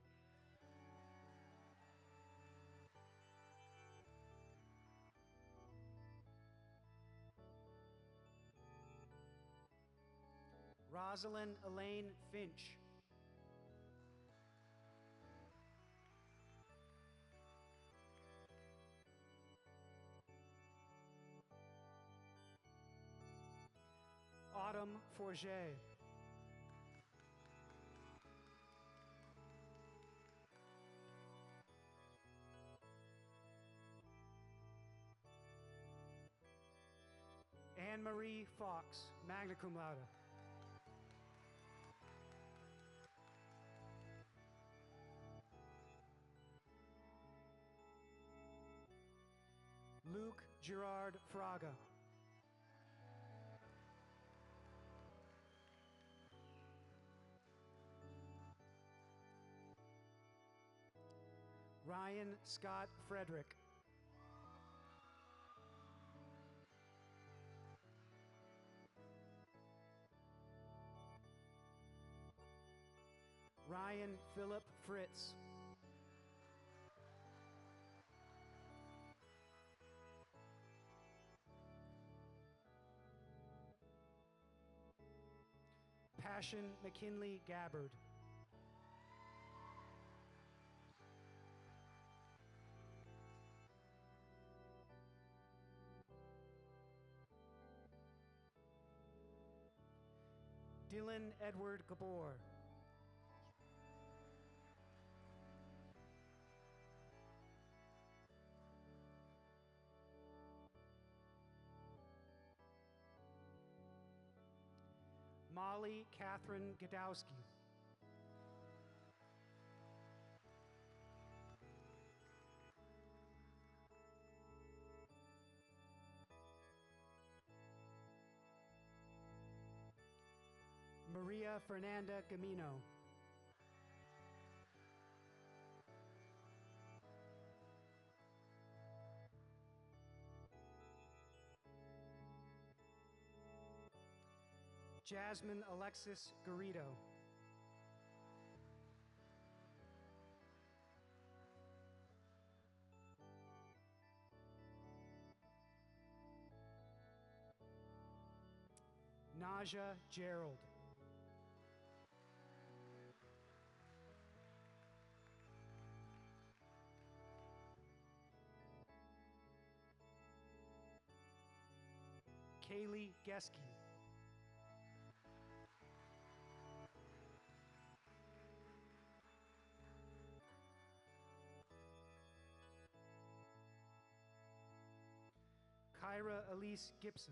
Rosalind Elaine Finch. Autumn Forget. Anne-Marie Fox, magna cum laude. Luke Gerard Fraga. Ryan Scott Frederick. Ryan Philip Fritz. Passion McKinley Gabbard. Dylan Edward Gabor. Molly Catherine Gadowski. Maria Fernanda Gamino. Jasmine Alexis Garrido. Naja Gerald. Kaylee Geske. Kyra Elise Gibson.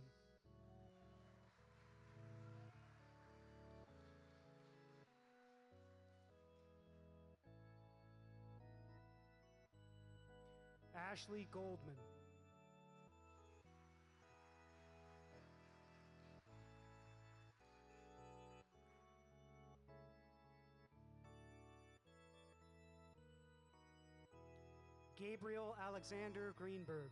Ashley Goldman. Gabriel Alexander Greenberg.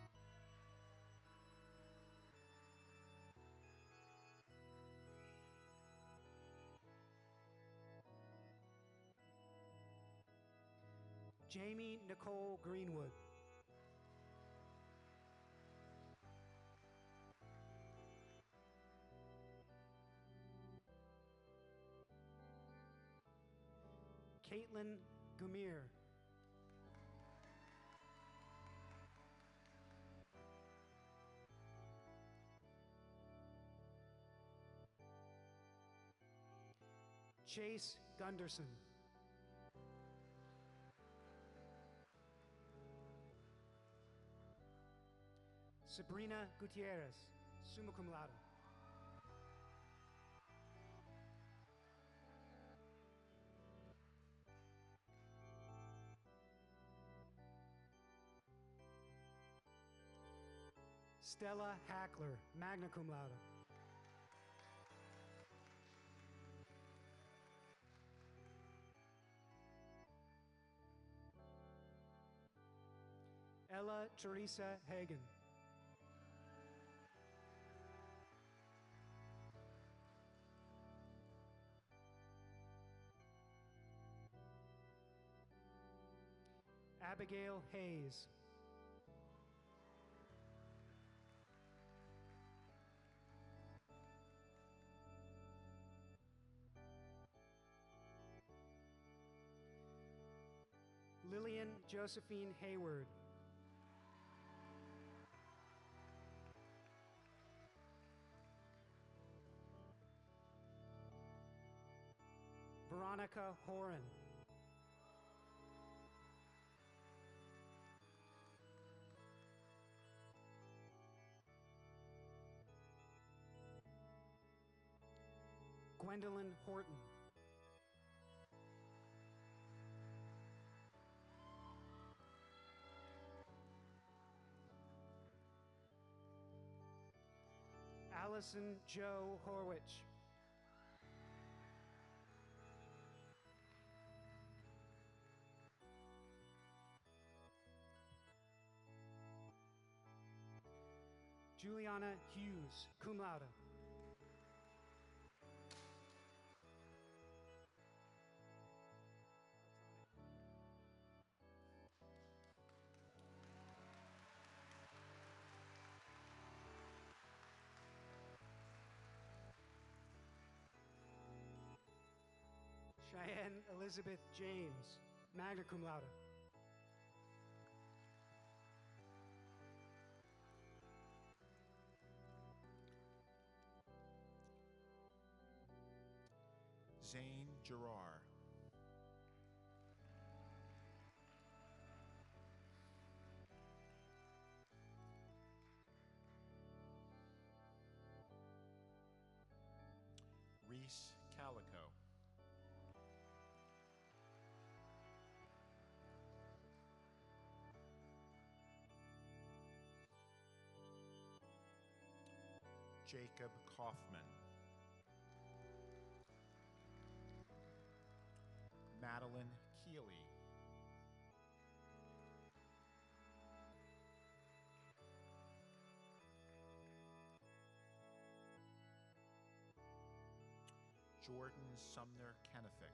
Jamie Nicole Greenwood. Caitlin Gumir. Chase Gunderson. Sabrina Gutierrez, summa cum laude. Stella Hackler, magna cum laude. Ella Teresa Hagen. Abigail Hayes. Lillian Josephine Hayward. Veronica Horan. Gwendolyn Horton. Allison Joe Horwich. Juliana Hughes, cum laude. Cheyenne Elizabeth James, magna cum laude. Zane Gerard. Reese Calico. Jacob Kaufman. Madeline Keeley. Jordan Sumner Kennefic.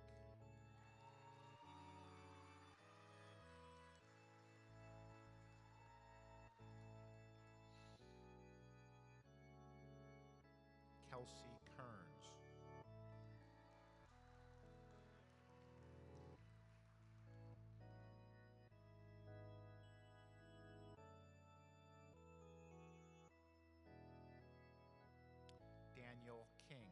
Kelsey Kearns. Daniel King.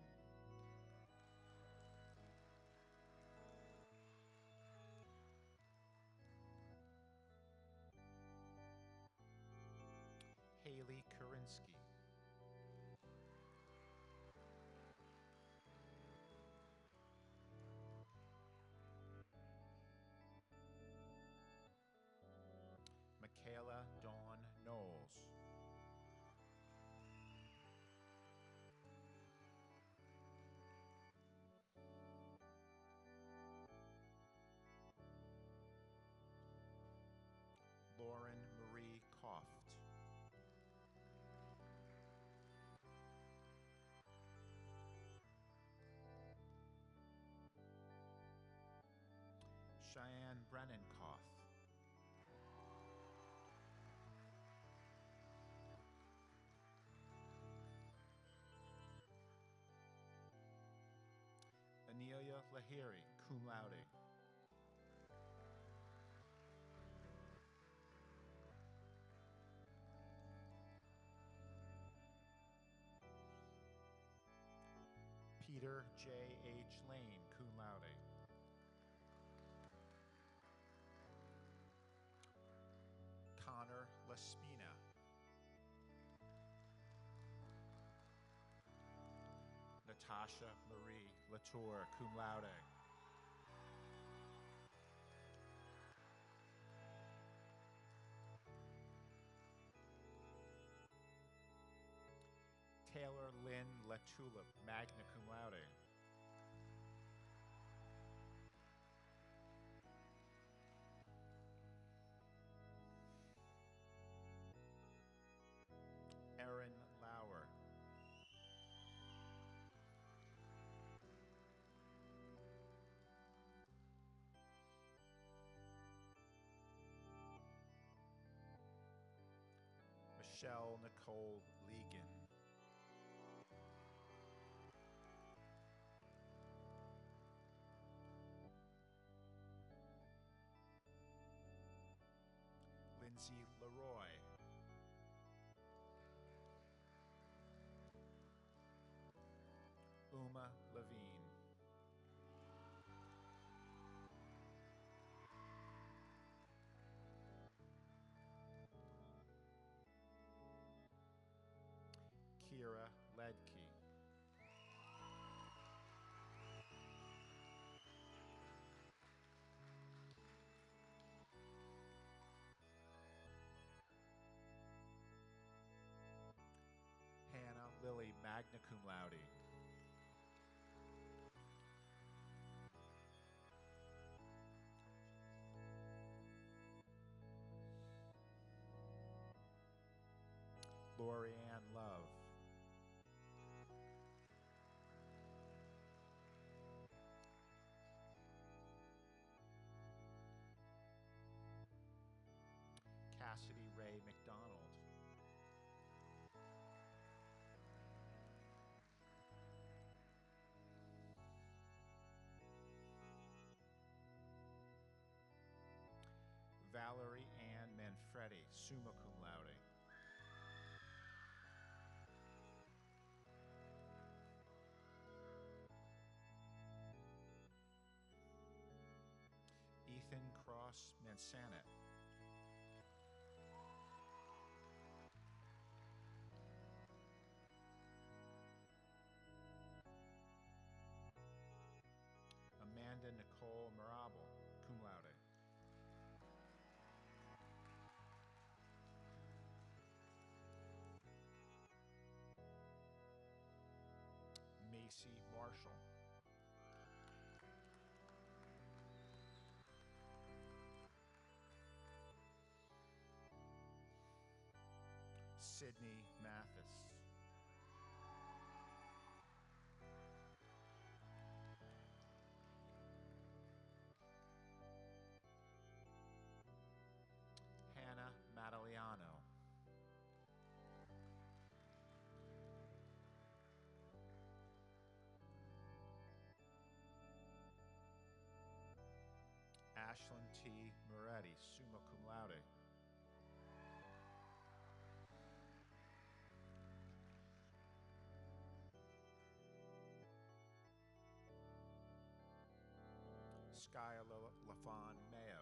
Haley Kurinsky. Michaela Dawn Knowles. Cheyenne Brennenkoff. Anelia Lahiri, cum laude. Peter J. H. Lane, cum laude. Connor Laspina. Natasha Marie Latour, cum laude. Taylor Lynn Latulip, magna cum laude. Erin Lauer. Michelle Nicole Legan. Lindsay Leroy. Uma Levine. Kira Ledke. Hannah Lilly, magna cum laude. Lori Ann Love. Cassidy Ray McDonald. Valerie Ann Manfredi, summa cum laude. Ethan Cross Mansanet. Amanda Nicole Marable, cum laude. Macy Marshall. Sydney Mathis. Hannah Madaliano. Ashlyn T. Moretti, summa cum laude. Skylar LaFawn Mayo.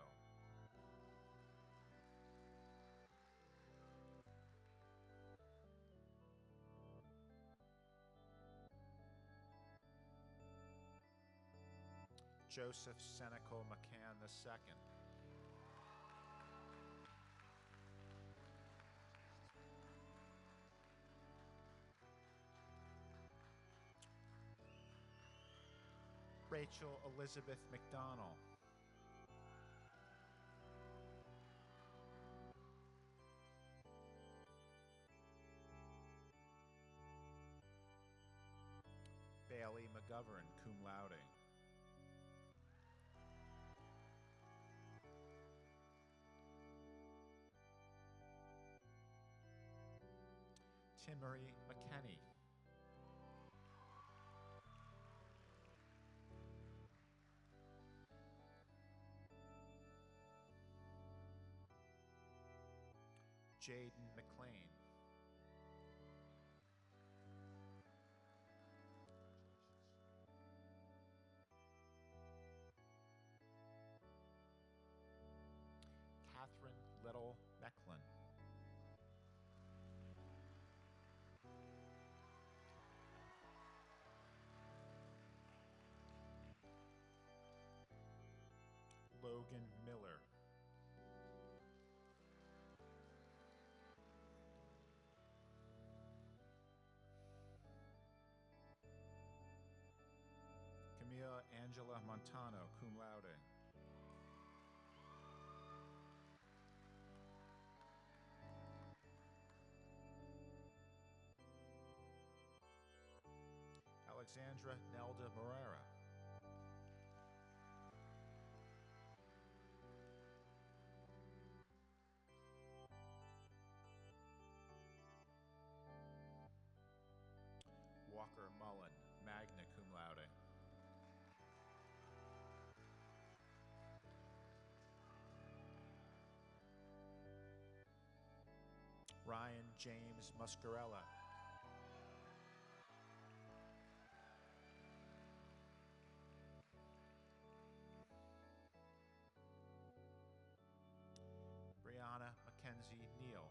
Joseph Senecal McCann the second. Rachel Elizabeth McDonald. Bailey McGovern, cum laude. Timmery McKenney. Jaden McLean. Catherine Little Mecklin. Logan Miller. Camilla Angela Montano, cum laude. Alexandra Nelda Morera. Walker Mullen, magna cum laude. Ryan James Muscarella. Brianna Mackenzie Neal.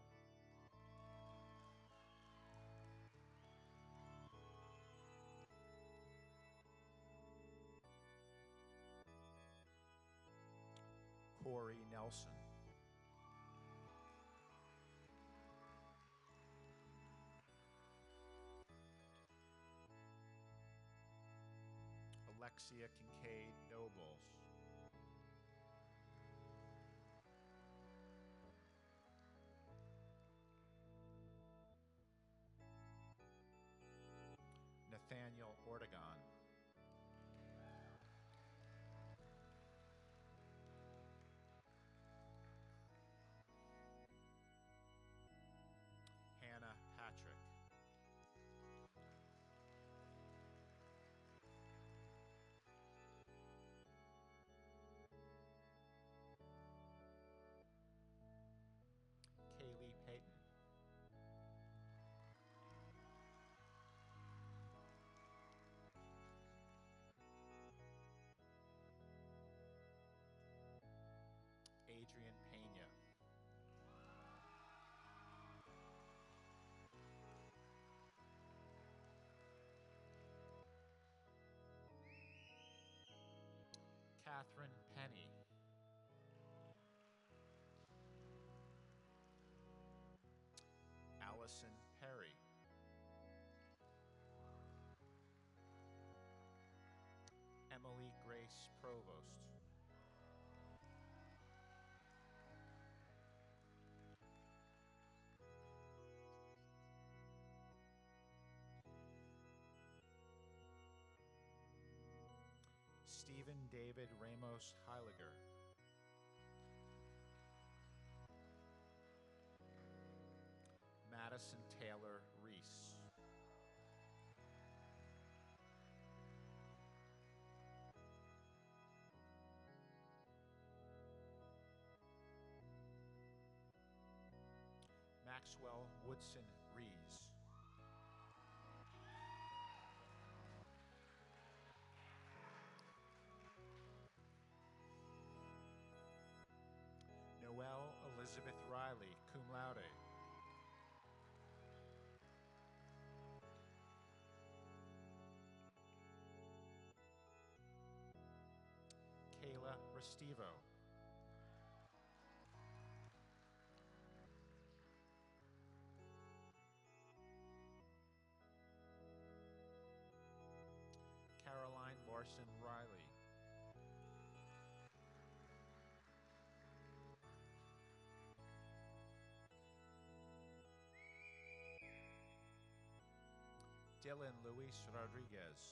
Corey Nelson. Alexia Kincaid Nobles. Nathaniel Ortegon. Hannah Patrick. Kaylee Payton. Adrian Pena. Catherine Penny. Allison Perry. Emily Grace Provost. Stephen David Ramos Heiliger. Madison Taylor Reese. Maxwell Woodson Rees. Noelle Elizabeth Riley, cum laude. Kayla Restivo. Caroline Larson Riley. Dylan Luis Rodriguez.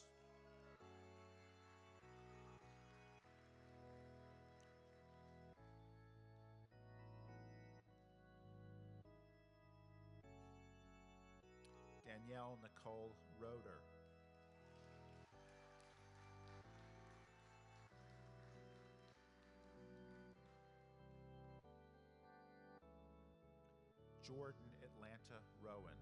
Danielle Nicole Roeder. Jordan Atlanta Rowan.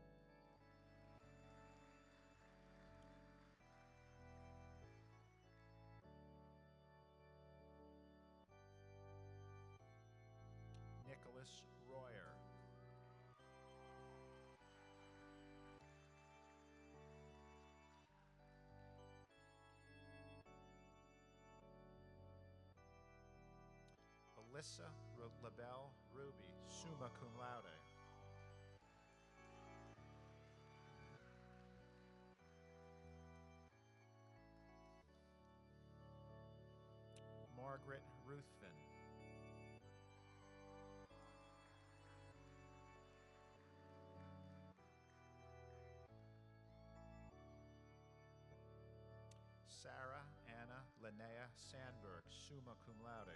Nicholas Royer. Alyssa Ru- LaBelle Ruby, summa cum laude. Margaret Ruthven. Sarah Anna Linnea Sandberg, summa cum laude.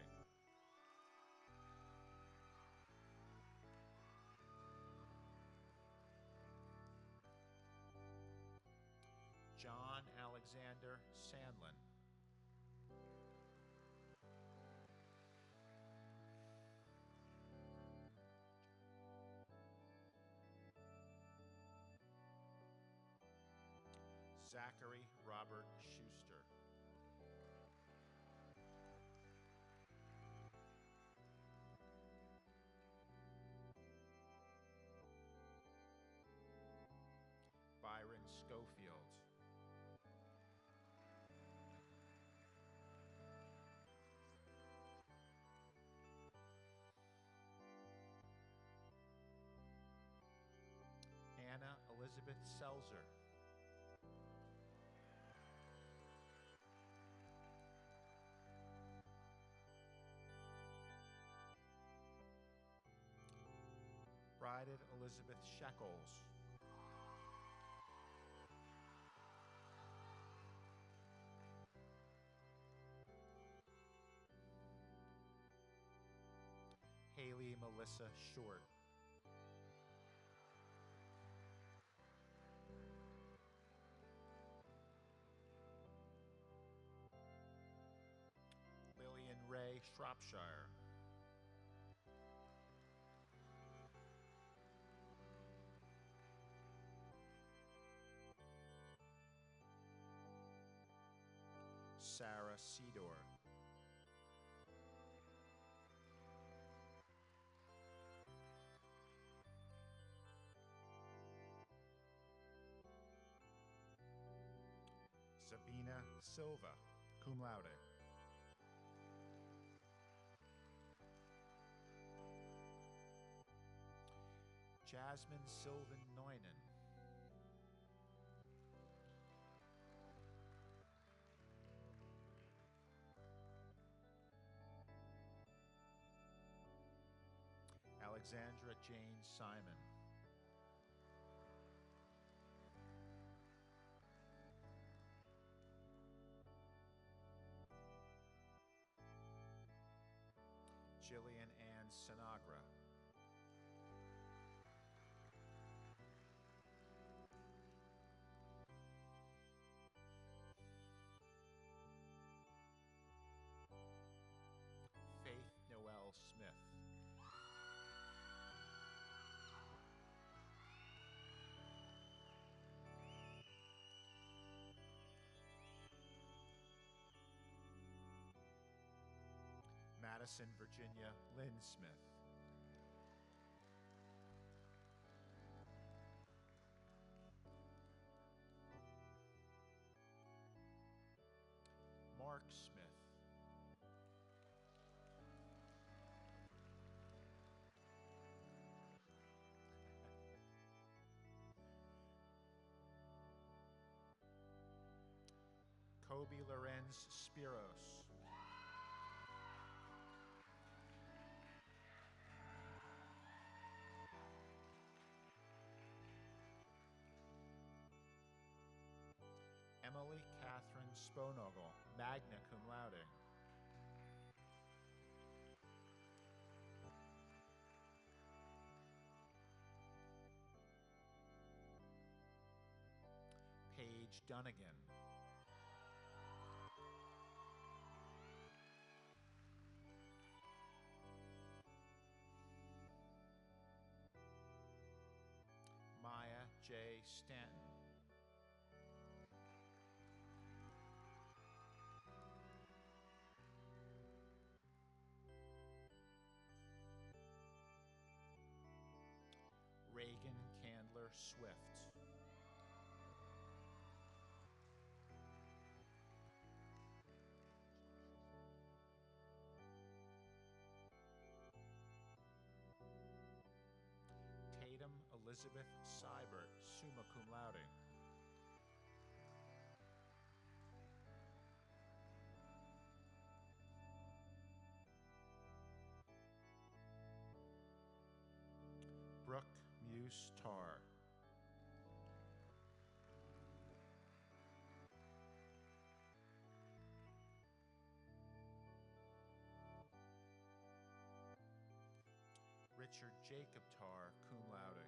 John Alexander Sandlin. Zachary Robert Schuster. Byron Schofield. Anna Elizabeth Selzer. Brided Elizabeth Shekels. Haley Melissa Short. Lillian Ray Shropshire. Sarah Sedor. Sabina Silva, cum laude. Jasmine Sylvan Neunen. Alexandra Jane Simon. Jillian Ann Sinagra. Faith Noel Smith. Madison, Virginia Lynn Smith. Mark Smith. Kobe Lorenz Spiros. Emily Catherine Sponogle, magna cum laude. Paige Dunnigan. Maya J. Stanton. Reagan Candler Swift. Tatum Elizabeth Seibert, summa cum laude. Brooke Muse Tarr. Richard Jacob Tarr, cum laude.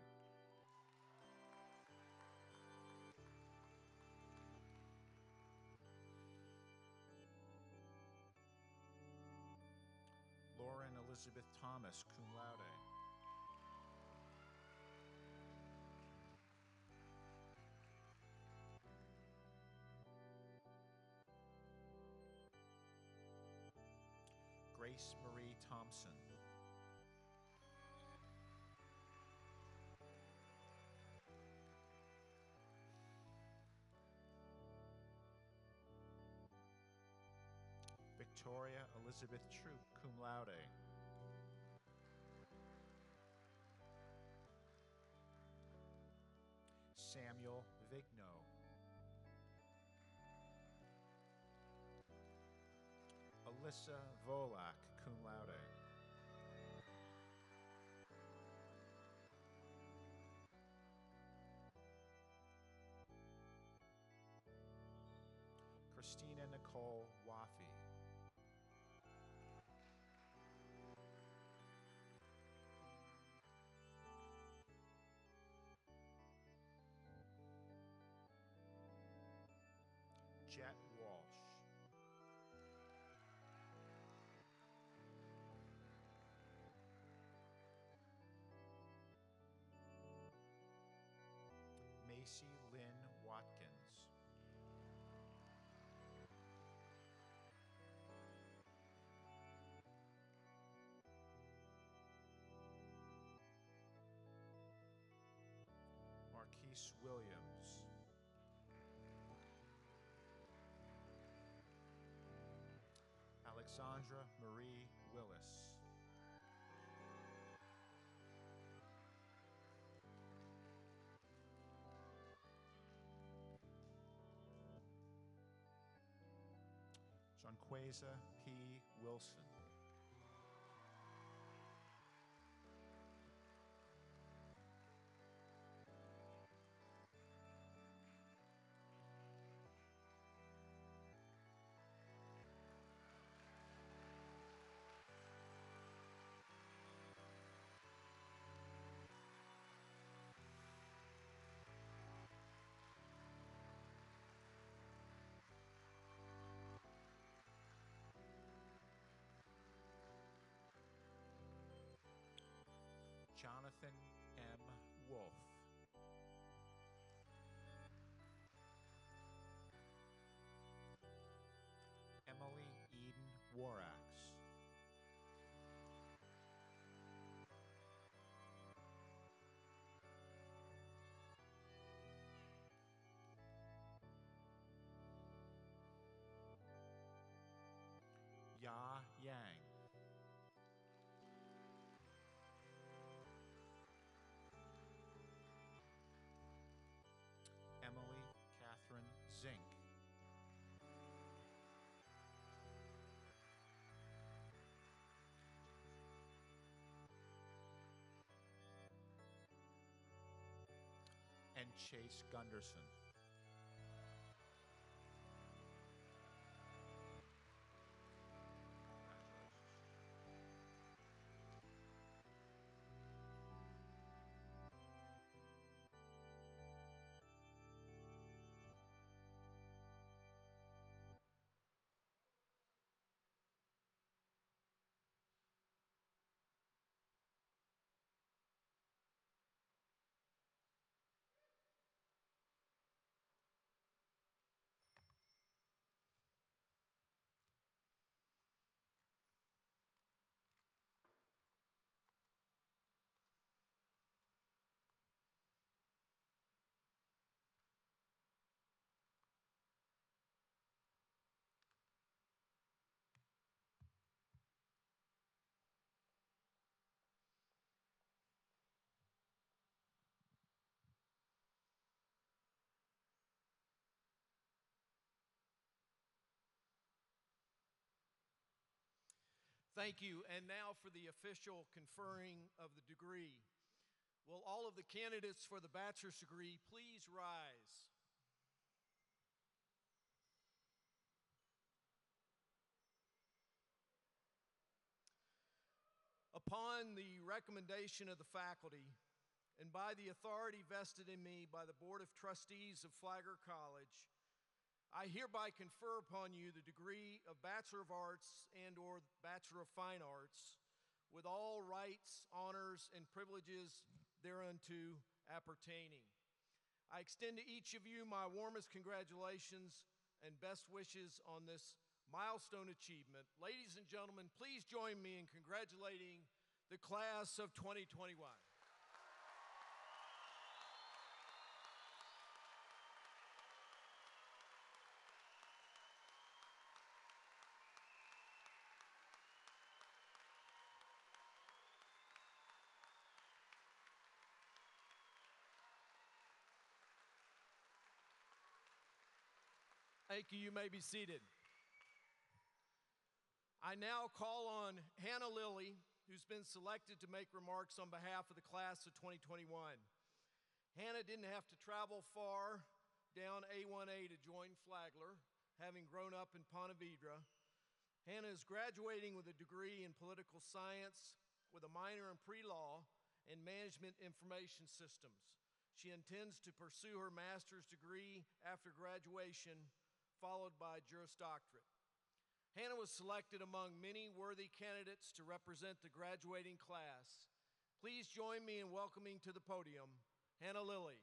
Lauren Elizabeth Thomas, cum laude. Grace Marie Thompson. Victoria Elizabeth Troop, cum laude. Samuel Vigno. Alyssa Volak, cum laude. Christina Nicole Waffy. Jet Walsh. Macy Lynn Watkins. Marquise Williams. Alexandra Marie Willis. Jonqueza P. Wilson. Jonathan M. Wolf. Emily Eden Warax. Ya Yang. Emily Catherine Zink. And Chase Gunderson. Thank you. And now for the official conferring of the degree. Will all of the candidates for the bachelor's degree please rise? Upon the recommendation of the faculty, and by the authority vested in me by the Board of Trustees of Flagler College, I hereby confer upon you the degree of Bachelor of Arts and or Bachelor of Fine Arts with all rights, honors, and privileges thereunto appertaining. I extend to each of you my warmest congratulations and best wishes on this milestone achievement. Ladies and gentlemen, please join me in congratulating the class of twenty twenty-one. Thank you. You may be seated. I now call on Hannah Lilly, who's been selected to make remarks on behalf of the class of twenty twenty-one. Hannah didn't have to travel far down A one A to join Flagler, having grown up in Ponte Vedra. Hannah is graduating with a degree in political science with a minor in pre-law and management information systems. She intends to pursue her master's degree after graduation, followed by Juris Doctorate. Hannah was selected among many worthy candidates to represent the graduating class. Please join me in welcoming to the podium Hannah Lilly.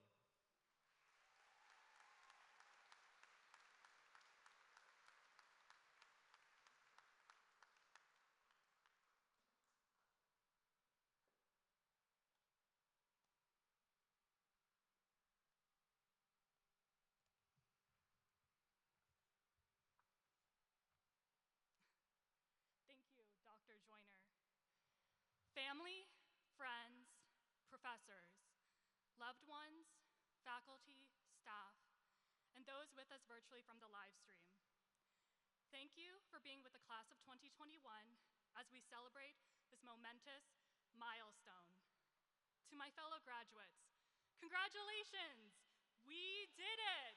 Thank you, Doctor Joyner. Family, friends, professors, loved ones, faculty, staff, and those with us virtually from the live stream. Thank you for being with the class of twenty twenty-one as we celebrate this momentous milestone. To my fellow graduates, congratulations! We did it!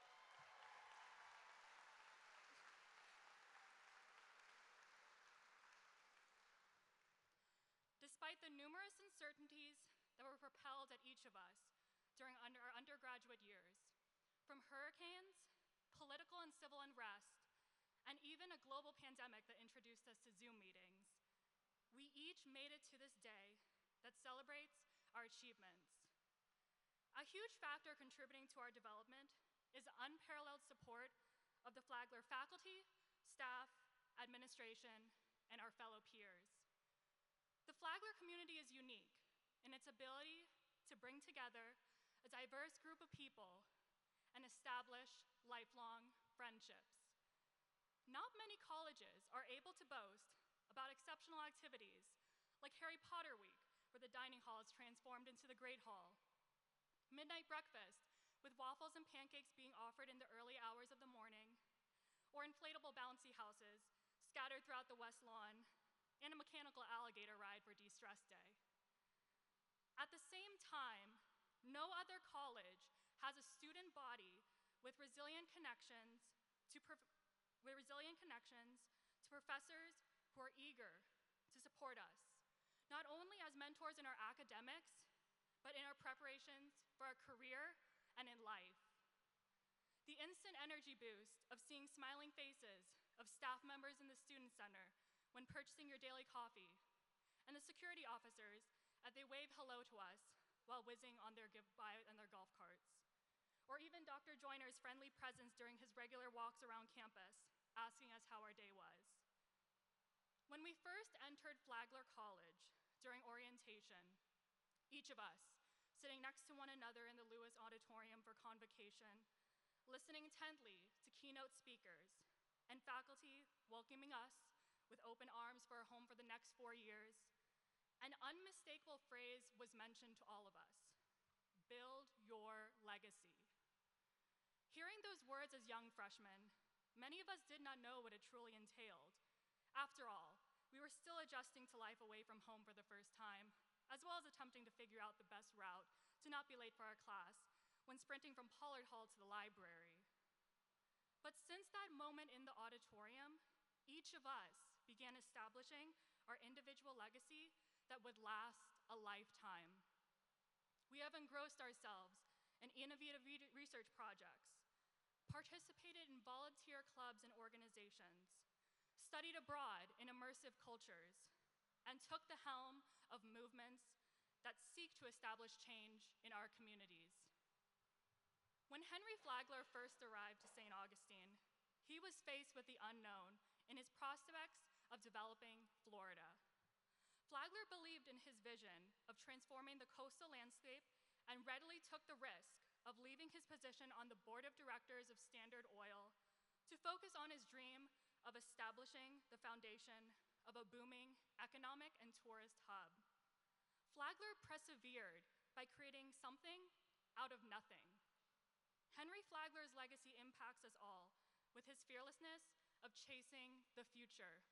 Despite the numerous uncertainties that were propelled at each of us during under our undergraduate years, from hurricanes, political and civil unrest, and even a global pandemic that introduced us to Zoom meetings, we each made it to this day that celebrates our achievements. A huge factor contributing to our development is the unparalleled support of the Flagler faculty, staff, administration, and our fellow peers. The Flagler community is unique in its ability to bring together a diverse group of people and establish lifelong friendships. Not many colleges are able to boast about exceptional activities like Harry Potter Week, where the dining hall is transformed into the Great Hall, midnight breakfast with waffles and pancakes being offered in the early hours of the morning, or inflatable bouncy houses scattered throughout the West Lawn, and a mechanical alligator ride for De-Stress Day. At the same time, no other college has a student body with resilient connections to, with resilient connections to professors who are eager to support us, not only as mentors in our academics, but in our preparations for our career and in life. The instant energy boost of seeing smiling faces of staff members in the Student Center when purchasing your daily coffee, and the security officers as they wave hello to us while whizzing on their give-by and their golf carts. Or even Doctor Joyner's friendly presence during his regular walks around campus, asking us how our day was. When we first entered Flagler College during orientation, each of us, sitting next to one another in the Lewis Auditorium for convocation, listening intently to keynote speakers, and faculty welcoming us with open arms for our home for the next four years, an unmistakable phrase was mentioned to all of us: build your legacy. Hearing those words as young freshmen, many of us did not know what it truly entailed. After all, we were still adjusting to life away from home for the first time, as well as attempting to figure out the best route to not be late for our class when sprinting from Pollard Hall to the library. But since that moment in the auditorium, each of us began establishing our individual legacy that would last a lifetime. We have engrossed ourselves in innovative re- research projects, participated in volunteer clubs and organizations, studied abroad in immersive cultures, and took the helm of movements that seek to establish change in our communities. When Henry Flagler first arrived to Saint Augustine, he was faced with the unknown in his prospects of developing Florida. Flagler believed in his vision of transforming the coastal landscape and readily took the risk of leaving his position on the board of directors of Standard Oil to focus on his dream of establishing the foundation of a booming economic and tourist hub. Flagler persevered by creating something out of nothing. Henry Flagler's legacy impacts us all with his fearlessness of chasing the future.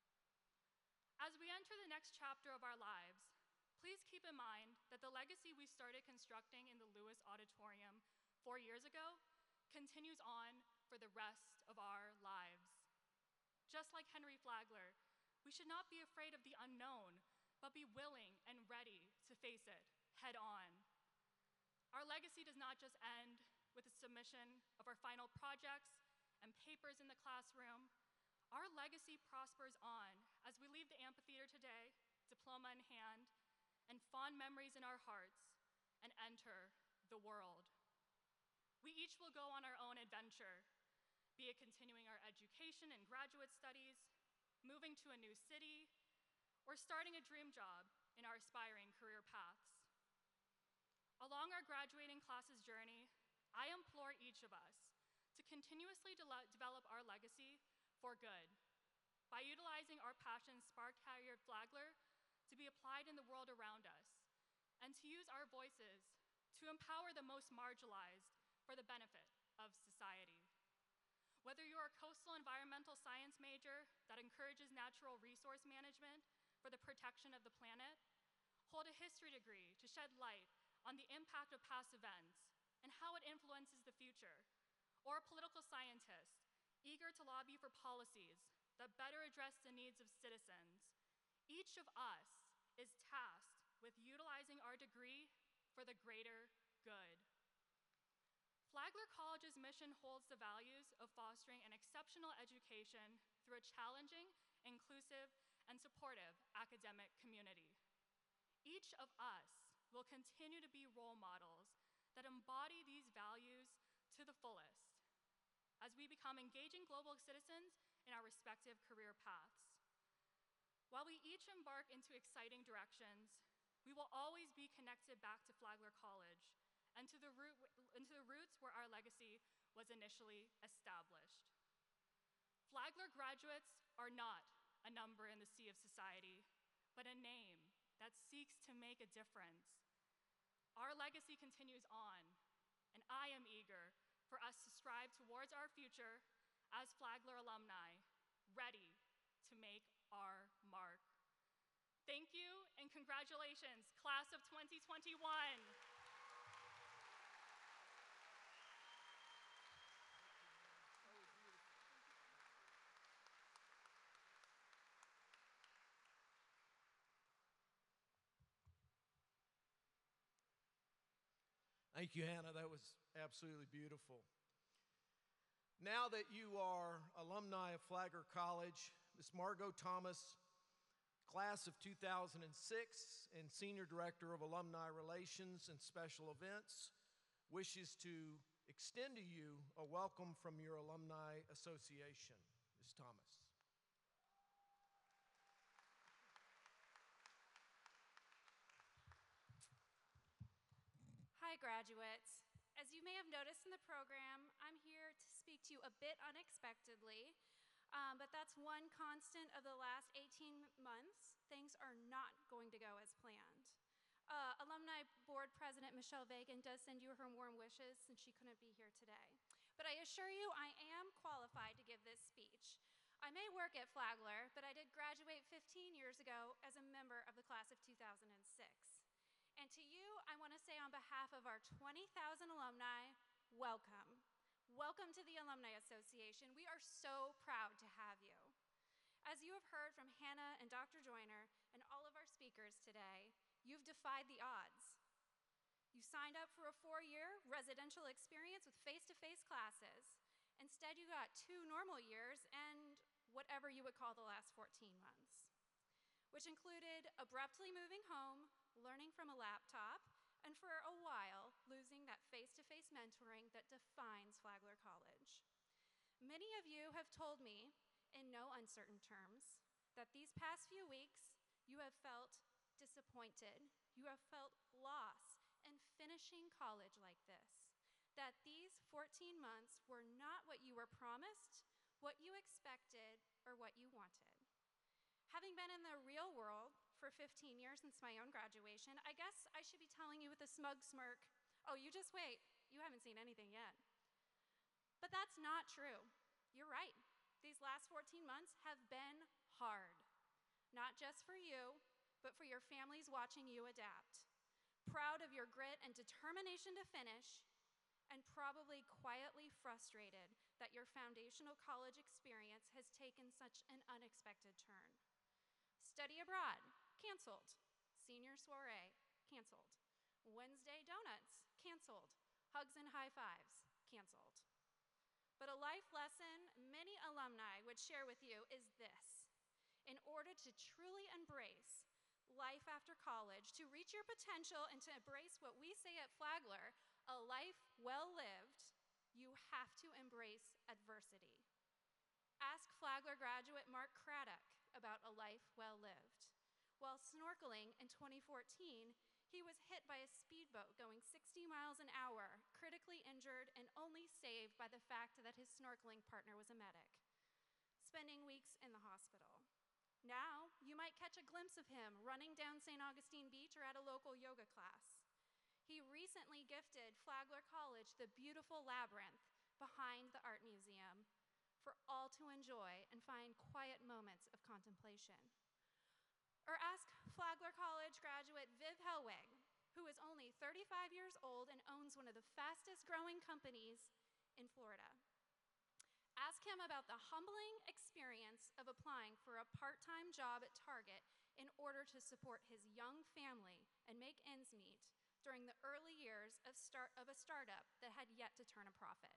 As we enter the next chapter of our lives, please keep in mind that the legacy we started constructing in the Lewis Auditorium four years ago continues on for the rest of our lives. Just like Henry Flagler, we should not be afraid of the unknown, but be willing and ready to face it head on. Our legacy does not just end with the submission of our final projects and papers in the classroom. Our legacy prospers on as we leave the amphitheater today, diploma in hand, and fond memories in our hearts, and enter the world. We each will go on our own adventure, be it continuing our education and graduate studies, moving to a new city, or starting a dream job in our aspiring career paths. Along our graduating class's journey, I implore each of us to continuously de- develop our legacy for good by utilizing our passions sparked by Henry Flagler to be applied in the world around us, and to use our voices to empower the most marginalized for the benefit of society. Whether you're a coastal environmental science major that encourages natural resource management for the protection of the planet, hold a history degree to shed light on the impact of past events and how it influences the future, or a political scientist eager to lobby for policies that better address the needs of citizens, each of us is tasked with utilizing our degree for the greater good. Flagler College's mission holds the values of fostering an exceptional education through a challenging, inclusive, and supportive academic community. Each of us will continue to be role models that embody these values to the fullest as we become engaging global citizens in our respective career paths. While we each embark into exciting directions, we will always be connected back to Flagler College and to the, root, into the roots where our legacy was initially established. Flagler graduates are not a number in the sea of society, but a name that seeks to make a difference. Our legacy continues on, and I am eager for us to strive towards our future as Flagler alumni, ready to make our mark. Thank you, and congratulations, class of twenty twenty-one. Thank you, Hannah. That was absolutely beautiful. Now that you are alumni of Flagler College, Miz Margot Thomas, class of two thousand six and Senior Director of Alumni Relations and Special Events, wishes to extend to you a welcome from your Alumni Association. Miz Thomas. Hi, graduates. As you may have noticed in the program, I'm here to speak to you a bit unexpectedly, um, but that's one constant of the last eighteen months. Things are not going to go as planned. Uh, Alumni Board President Michelle Vagan does send you her warm wishes since she couldn't be here today. But I assure you, I am qualified to give this speech. I may work at Flagler, but I did graduate fifteen years ago as a member of the class of two thousand six. And to you, I want to say on behalf of our twenty thousand alumni, welcome. Welcome to the Alumni Association. We are so proud to have you. As you have heard from Hannah and Doctor Joyner and all of our speakers today, you've defied the odds. You signed up for a four-year residential experience with face-to-face classes. Instead, you got two normal years and whatever you would call the last fourteen months, which included abruptly moving home, learning from a laptop, and for a while, losing that face-to-face mentoring that defines Flagler College. Many of you have told me, in no uncertain terms, that these past few weeks, you have felt disappointed, you have felt loss in finishing college like this, that these fourteen months were not what you were promised, what you expected, or what you wanted. Having been in the real world for fifteen years since my own graduation, I guess I should be telling you with a smug smirk, oh, you just wait, you haven't seen anything yet. But that's not true. You're right. These last fourteen months have been hard, not just for you, but for your families watching you adapt. Proud of your grit and determination to finish, and probably quietly frustrated that your foundational college experience has taken such an unexpected turn. Study abroad, canceled. Senior soiree, canceled. Wednesday donuts, canceled. Hugs and high fives, canceled. But a life lesson many alumni would share with you is this. In order to truly embrace life after college, to reach your potential and to embrace what we say at Flagler, a life well lived, you have to embrace adversity. Ask Flagler graduate Mark Craddock about a life well lived. While snorkeling in twenty fourteen, he was hit by a speedboat going sixty miles an hour, critically injured and only saved by the fact that his snorkeling partner was a medic, spending weeks in the hospital. Now, you might catch a glimpse of him running down Saint Augustine Beach or at a local yoga class. He recently gifted Flagler College the beautiful labyrinth behind the Art Museum for all to enjoy and find quiet moments of contemplation. Or ask Flagler College graduate Viv Helwig, who is only thirty-five years old and owns one of the fastest growing companies in Florida. Ask him about the humbling experience of applying for a part-time job at Target in order to support his young family and make ends meet during the early years of, start, of a startup that had yet to turn a profit.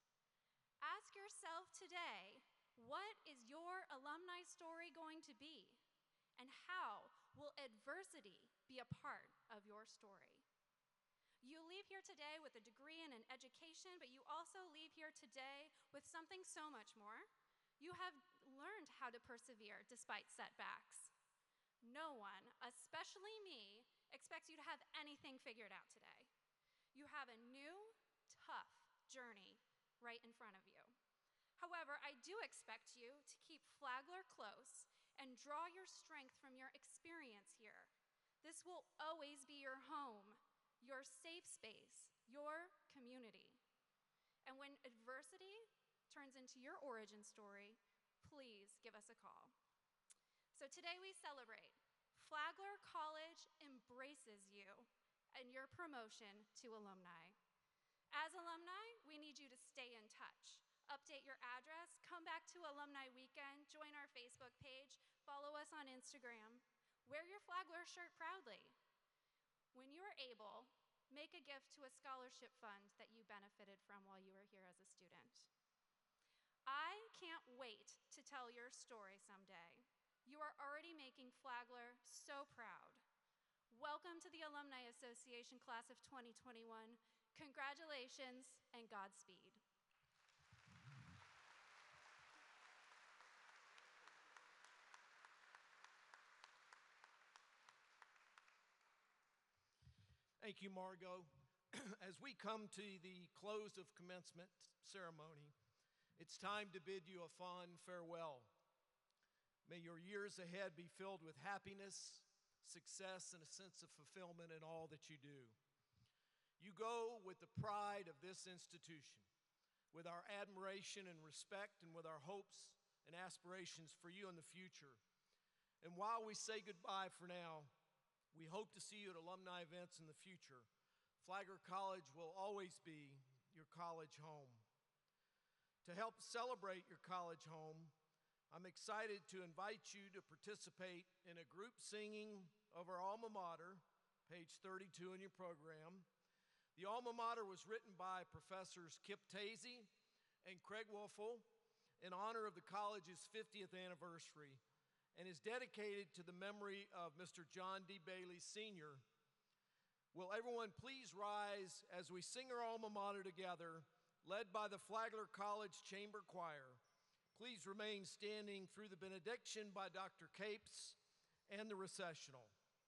Ask yourself today, what is your alumni story going to be? And how will adversity be a part of your story? You leave here today with a degree in an education, but you also leave here today with something so much more. You have learned how to persevere despite setbacks. No one, especially me, expects you to have anything figured out today. You have a new, tough journey right in front of you. However, I do expect you to keep Flagler close and draw your strength from your experience here. This will always be your home, your safe space, your community. And when adversity turns into your origin story, please give us a call. So today we celebrate Flagler College embraces you and your promotion to alumni. As alumni, we need you to stay in touch. Update your address, come back to Alumni Weekend, join our Facebook page, follow us on Instagram. Wear your Flagler shirt proudly. When you are able, make a gift to a scholarship fund that you benefited from while you were here as a student. I can't wait to tell your story someday. You are already making Flagler so proud. Welcome to the Alumni Association Class of twenty twenty-one. Congratulations and Godspeed. Thank you, Margot. As we come to the close of commencement ceremony, it's time to bid you a fond farewell. May your years ahead be filled with happiness, success, and a sense of fulfillment in all that you do. You go with the pride of this institution, with our admiration and respect, and with our hopes and aspirations for you in the future. And while we say goodbye for now, we hope to see you at alumni events in the future. Flagler College will always be your college home. To help celebrate your college home, I'm excited to invite you to participate in a group singing of our alma mater, page thirty-two in your program. The alma mater was written by Professors Kip Tazy and Craig Wolfel in honor of the college's fiftieth anniversary and is dedicated to the memory of Mister John D. Bailey, Senior Will everyone please rise as we sing our alma mater together, led by the Flagler College Chamber Choir. Please remain standing through the benediction by Doctor Capes and the recessional.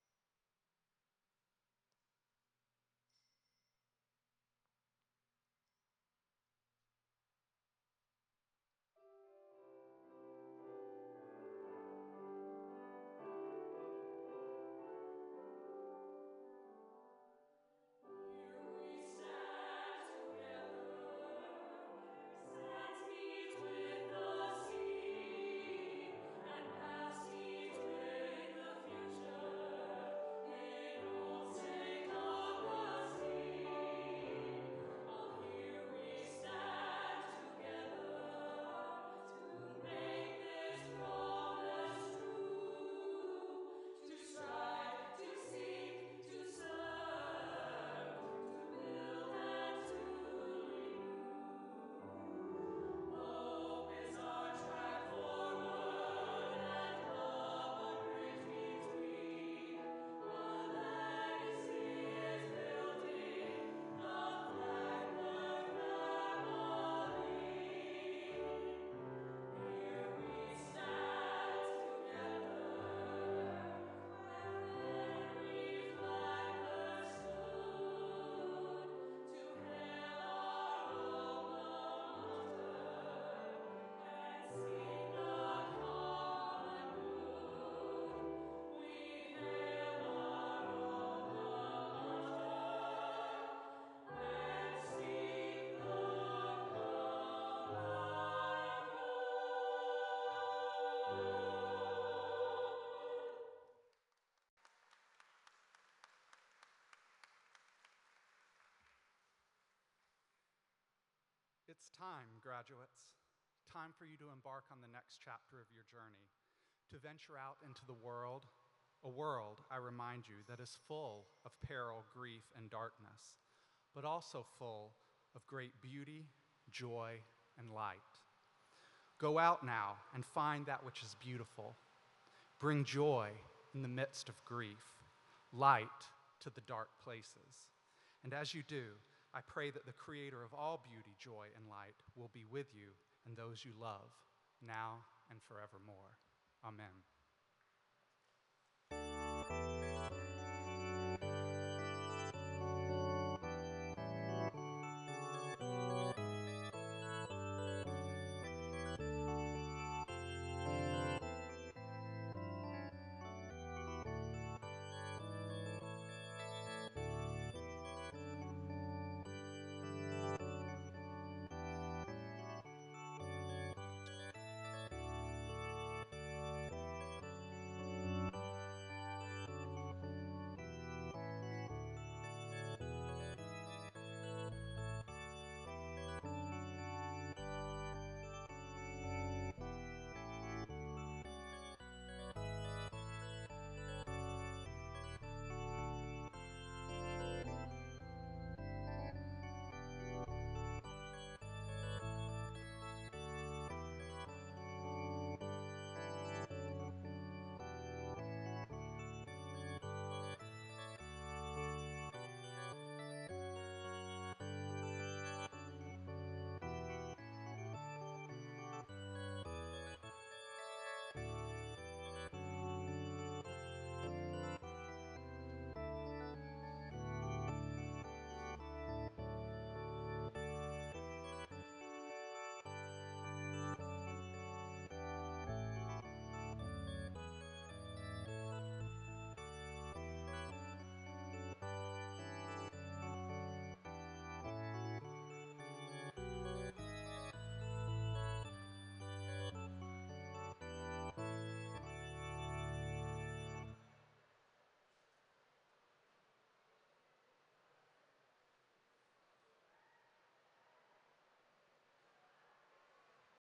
It's time, graduates. Time for you to embark on the next chapter of your journey, to venture out into the world, a world, I remind you, that is full of peril, grief, and darkness, but also full of great beauty, joy, and light. Go out now and find that which is beautiful. Bring joy in the midst of grief, light to the dark places. And as you do, I pray that the Creator of all beauty, joy, and light will be with you and those you love, now and forevermore. Amen.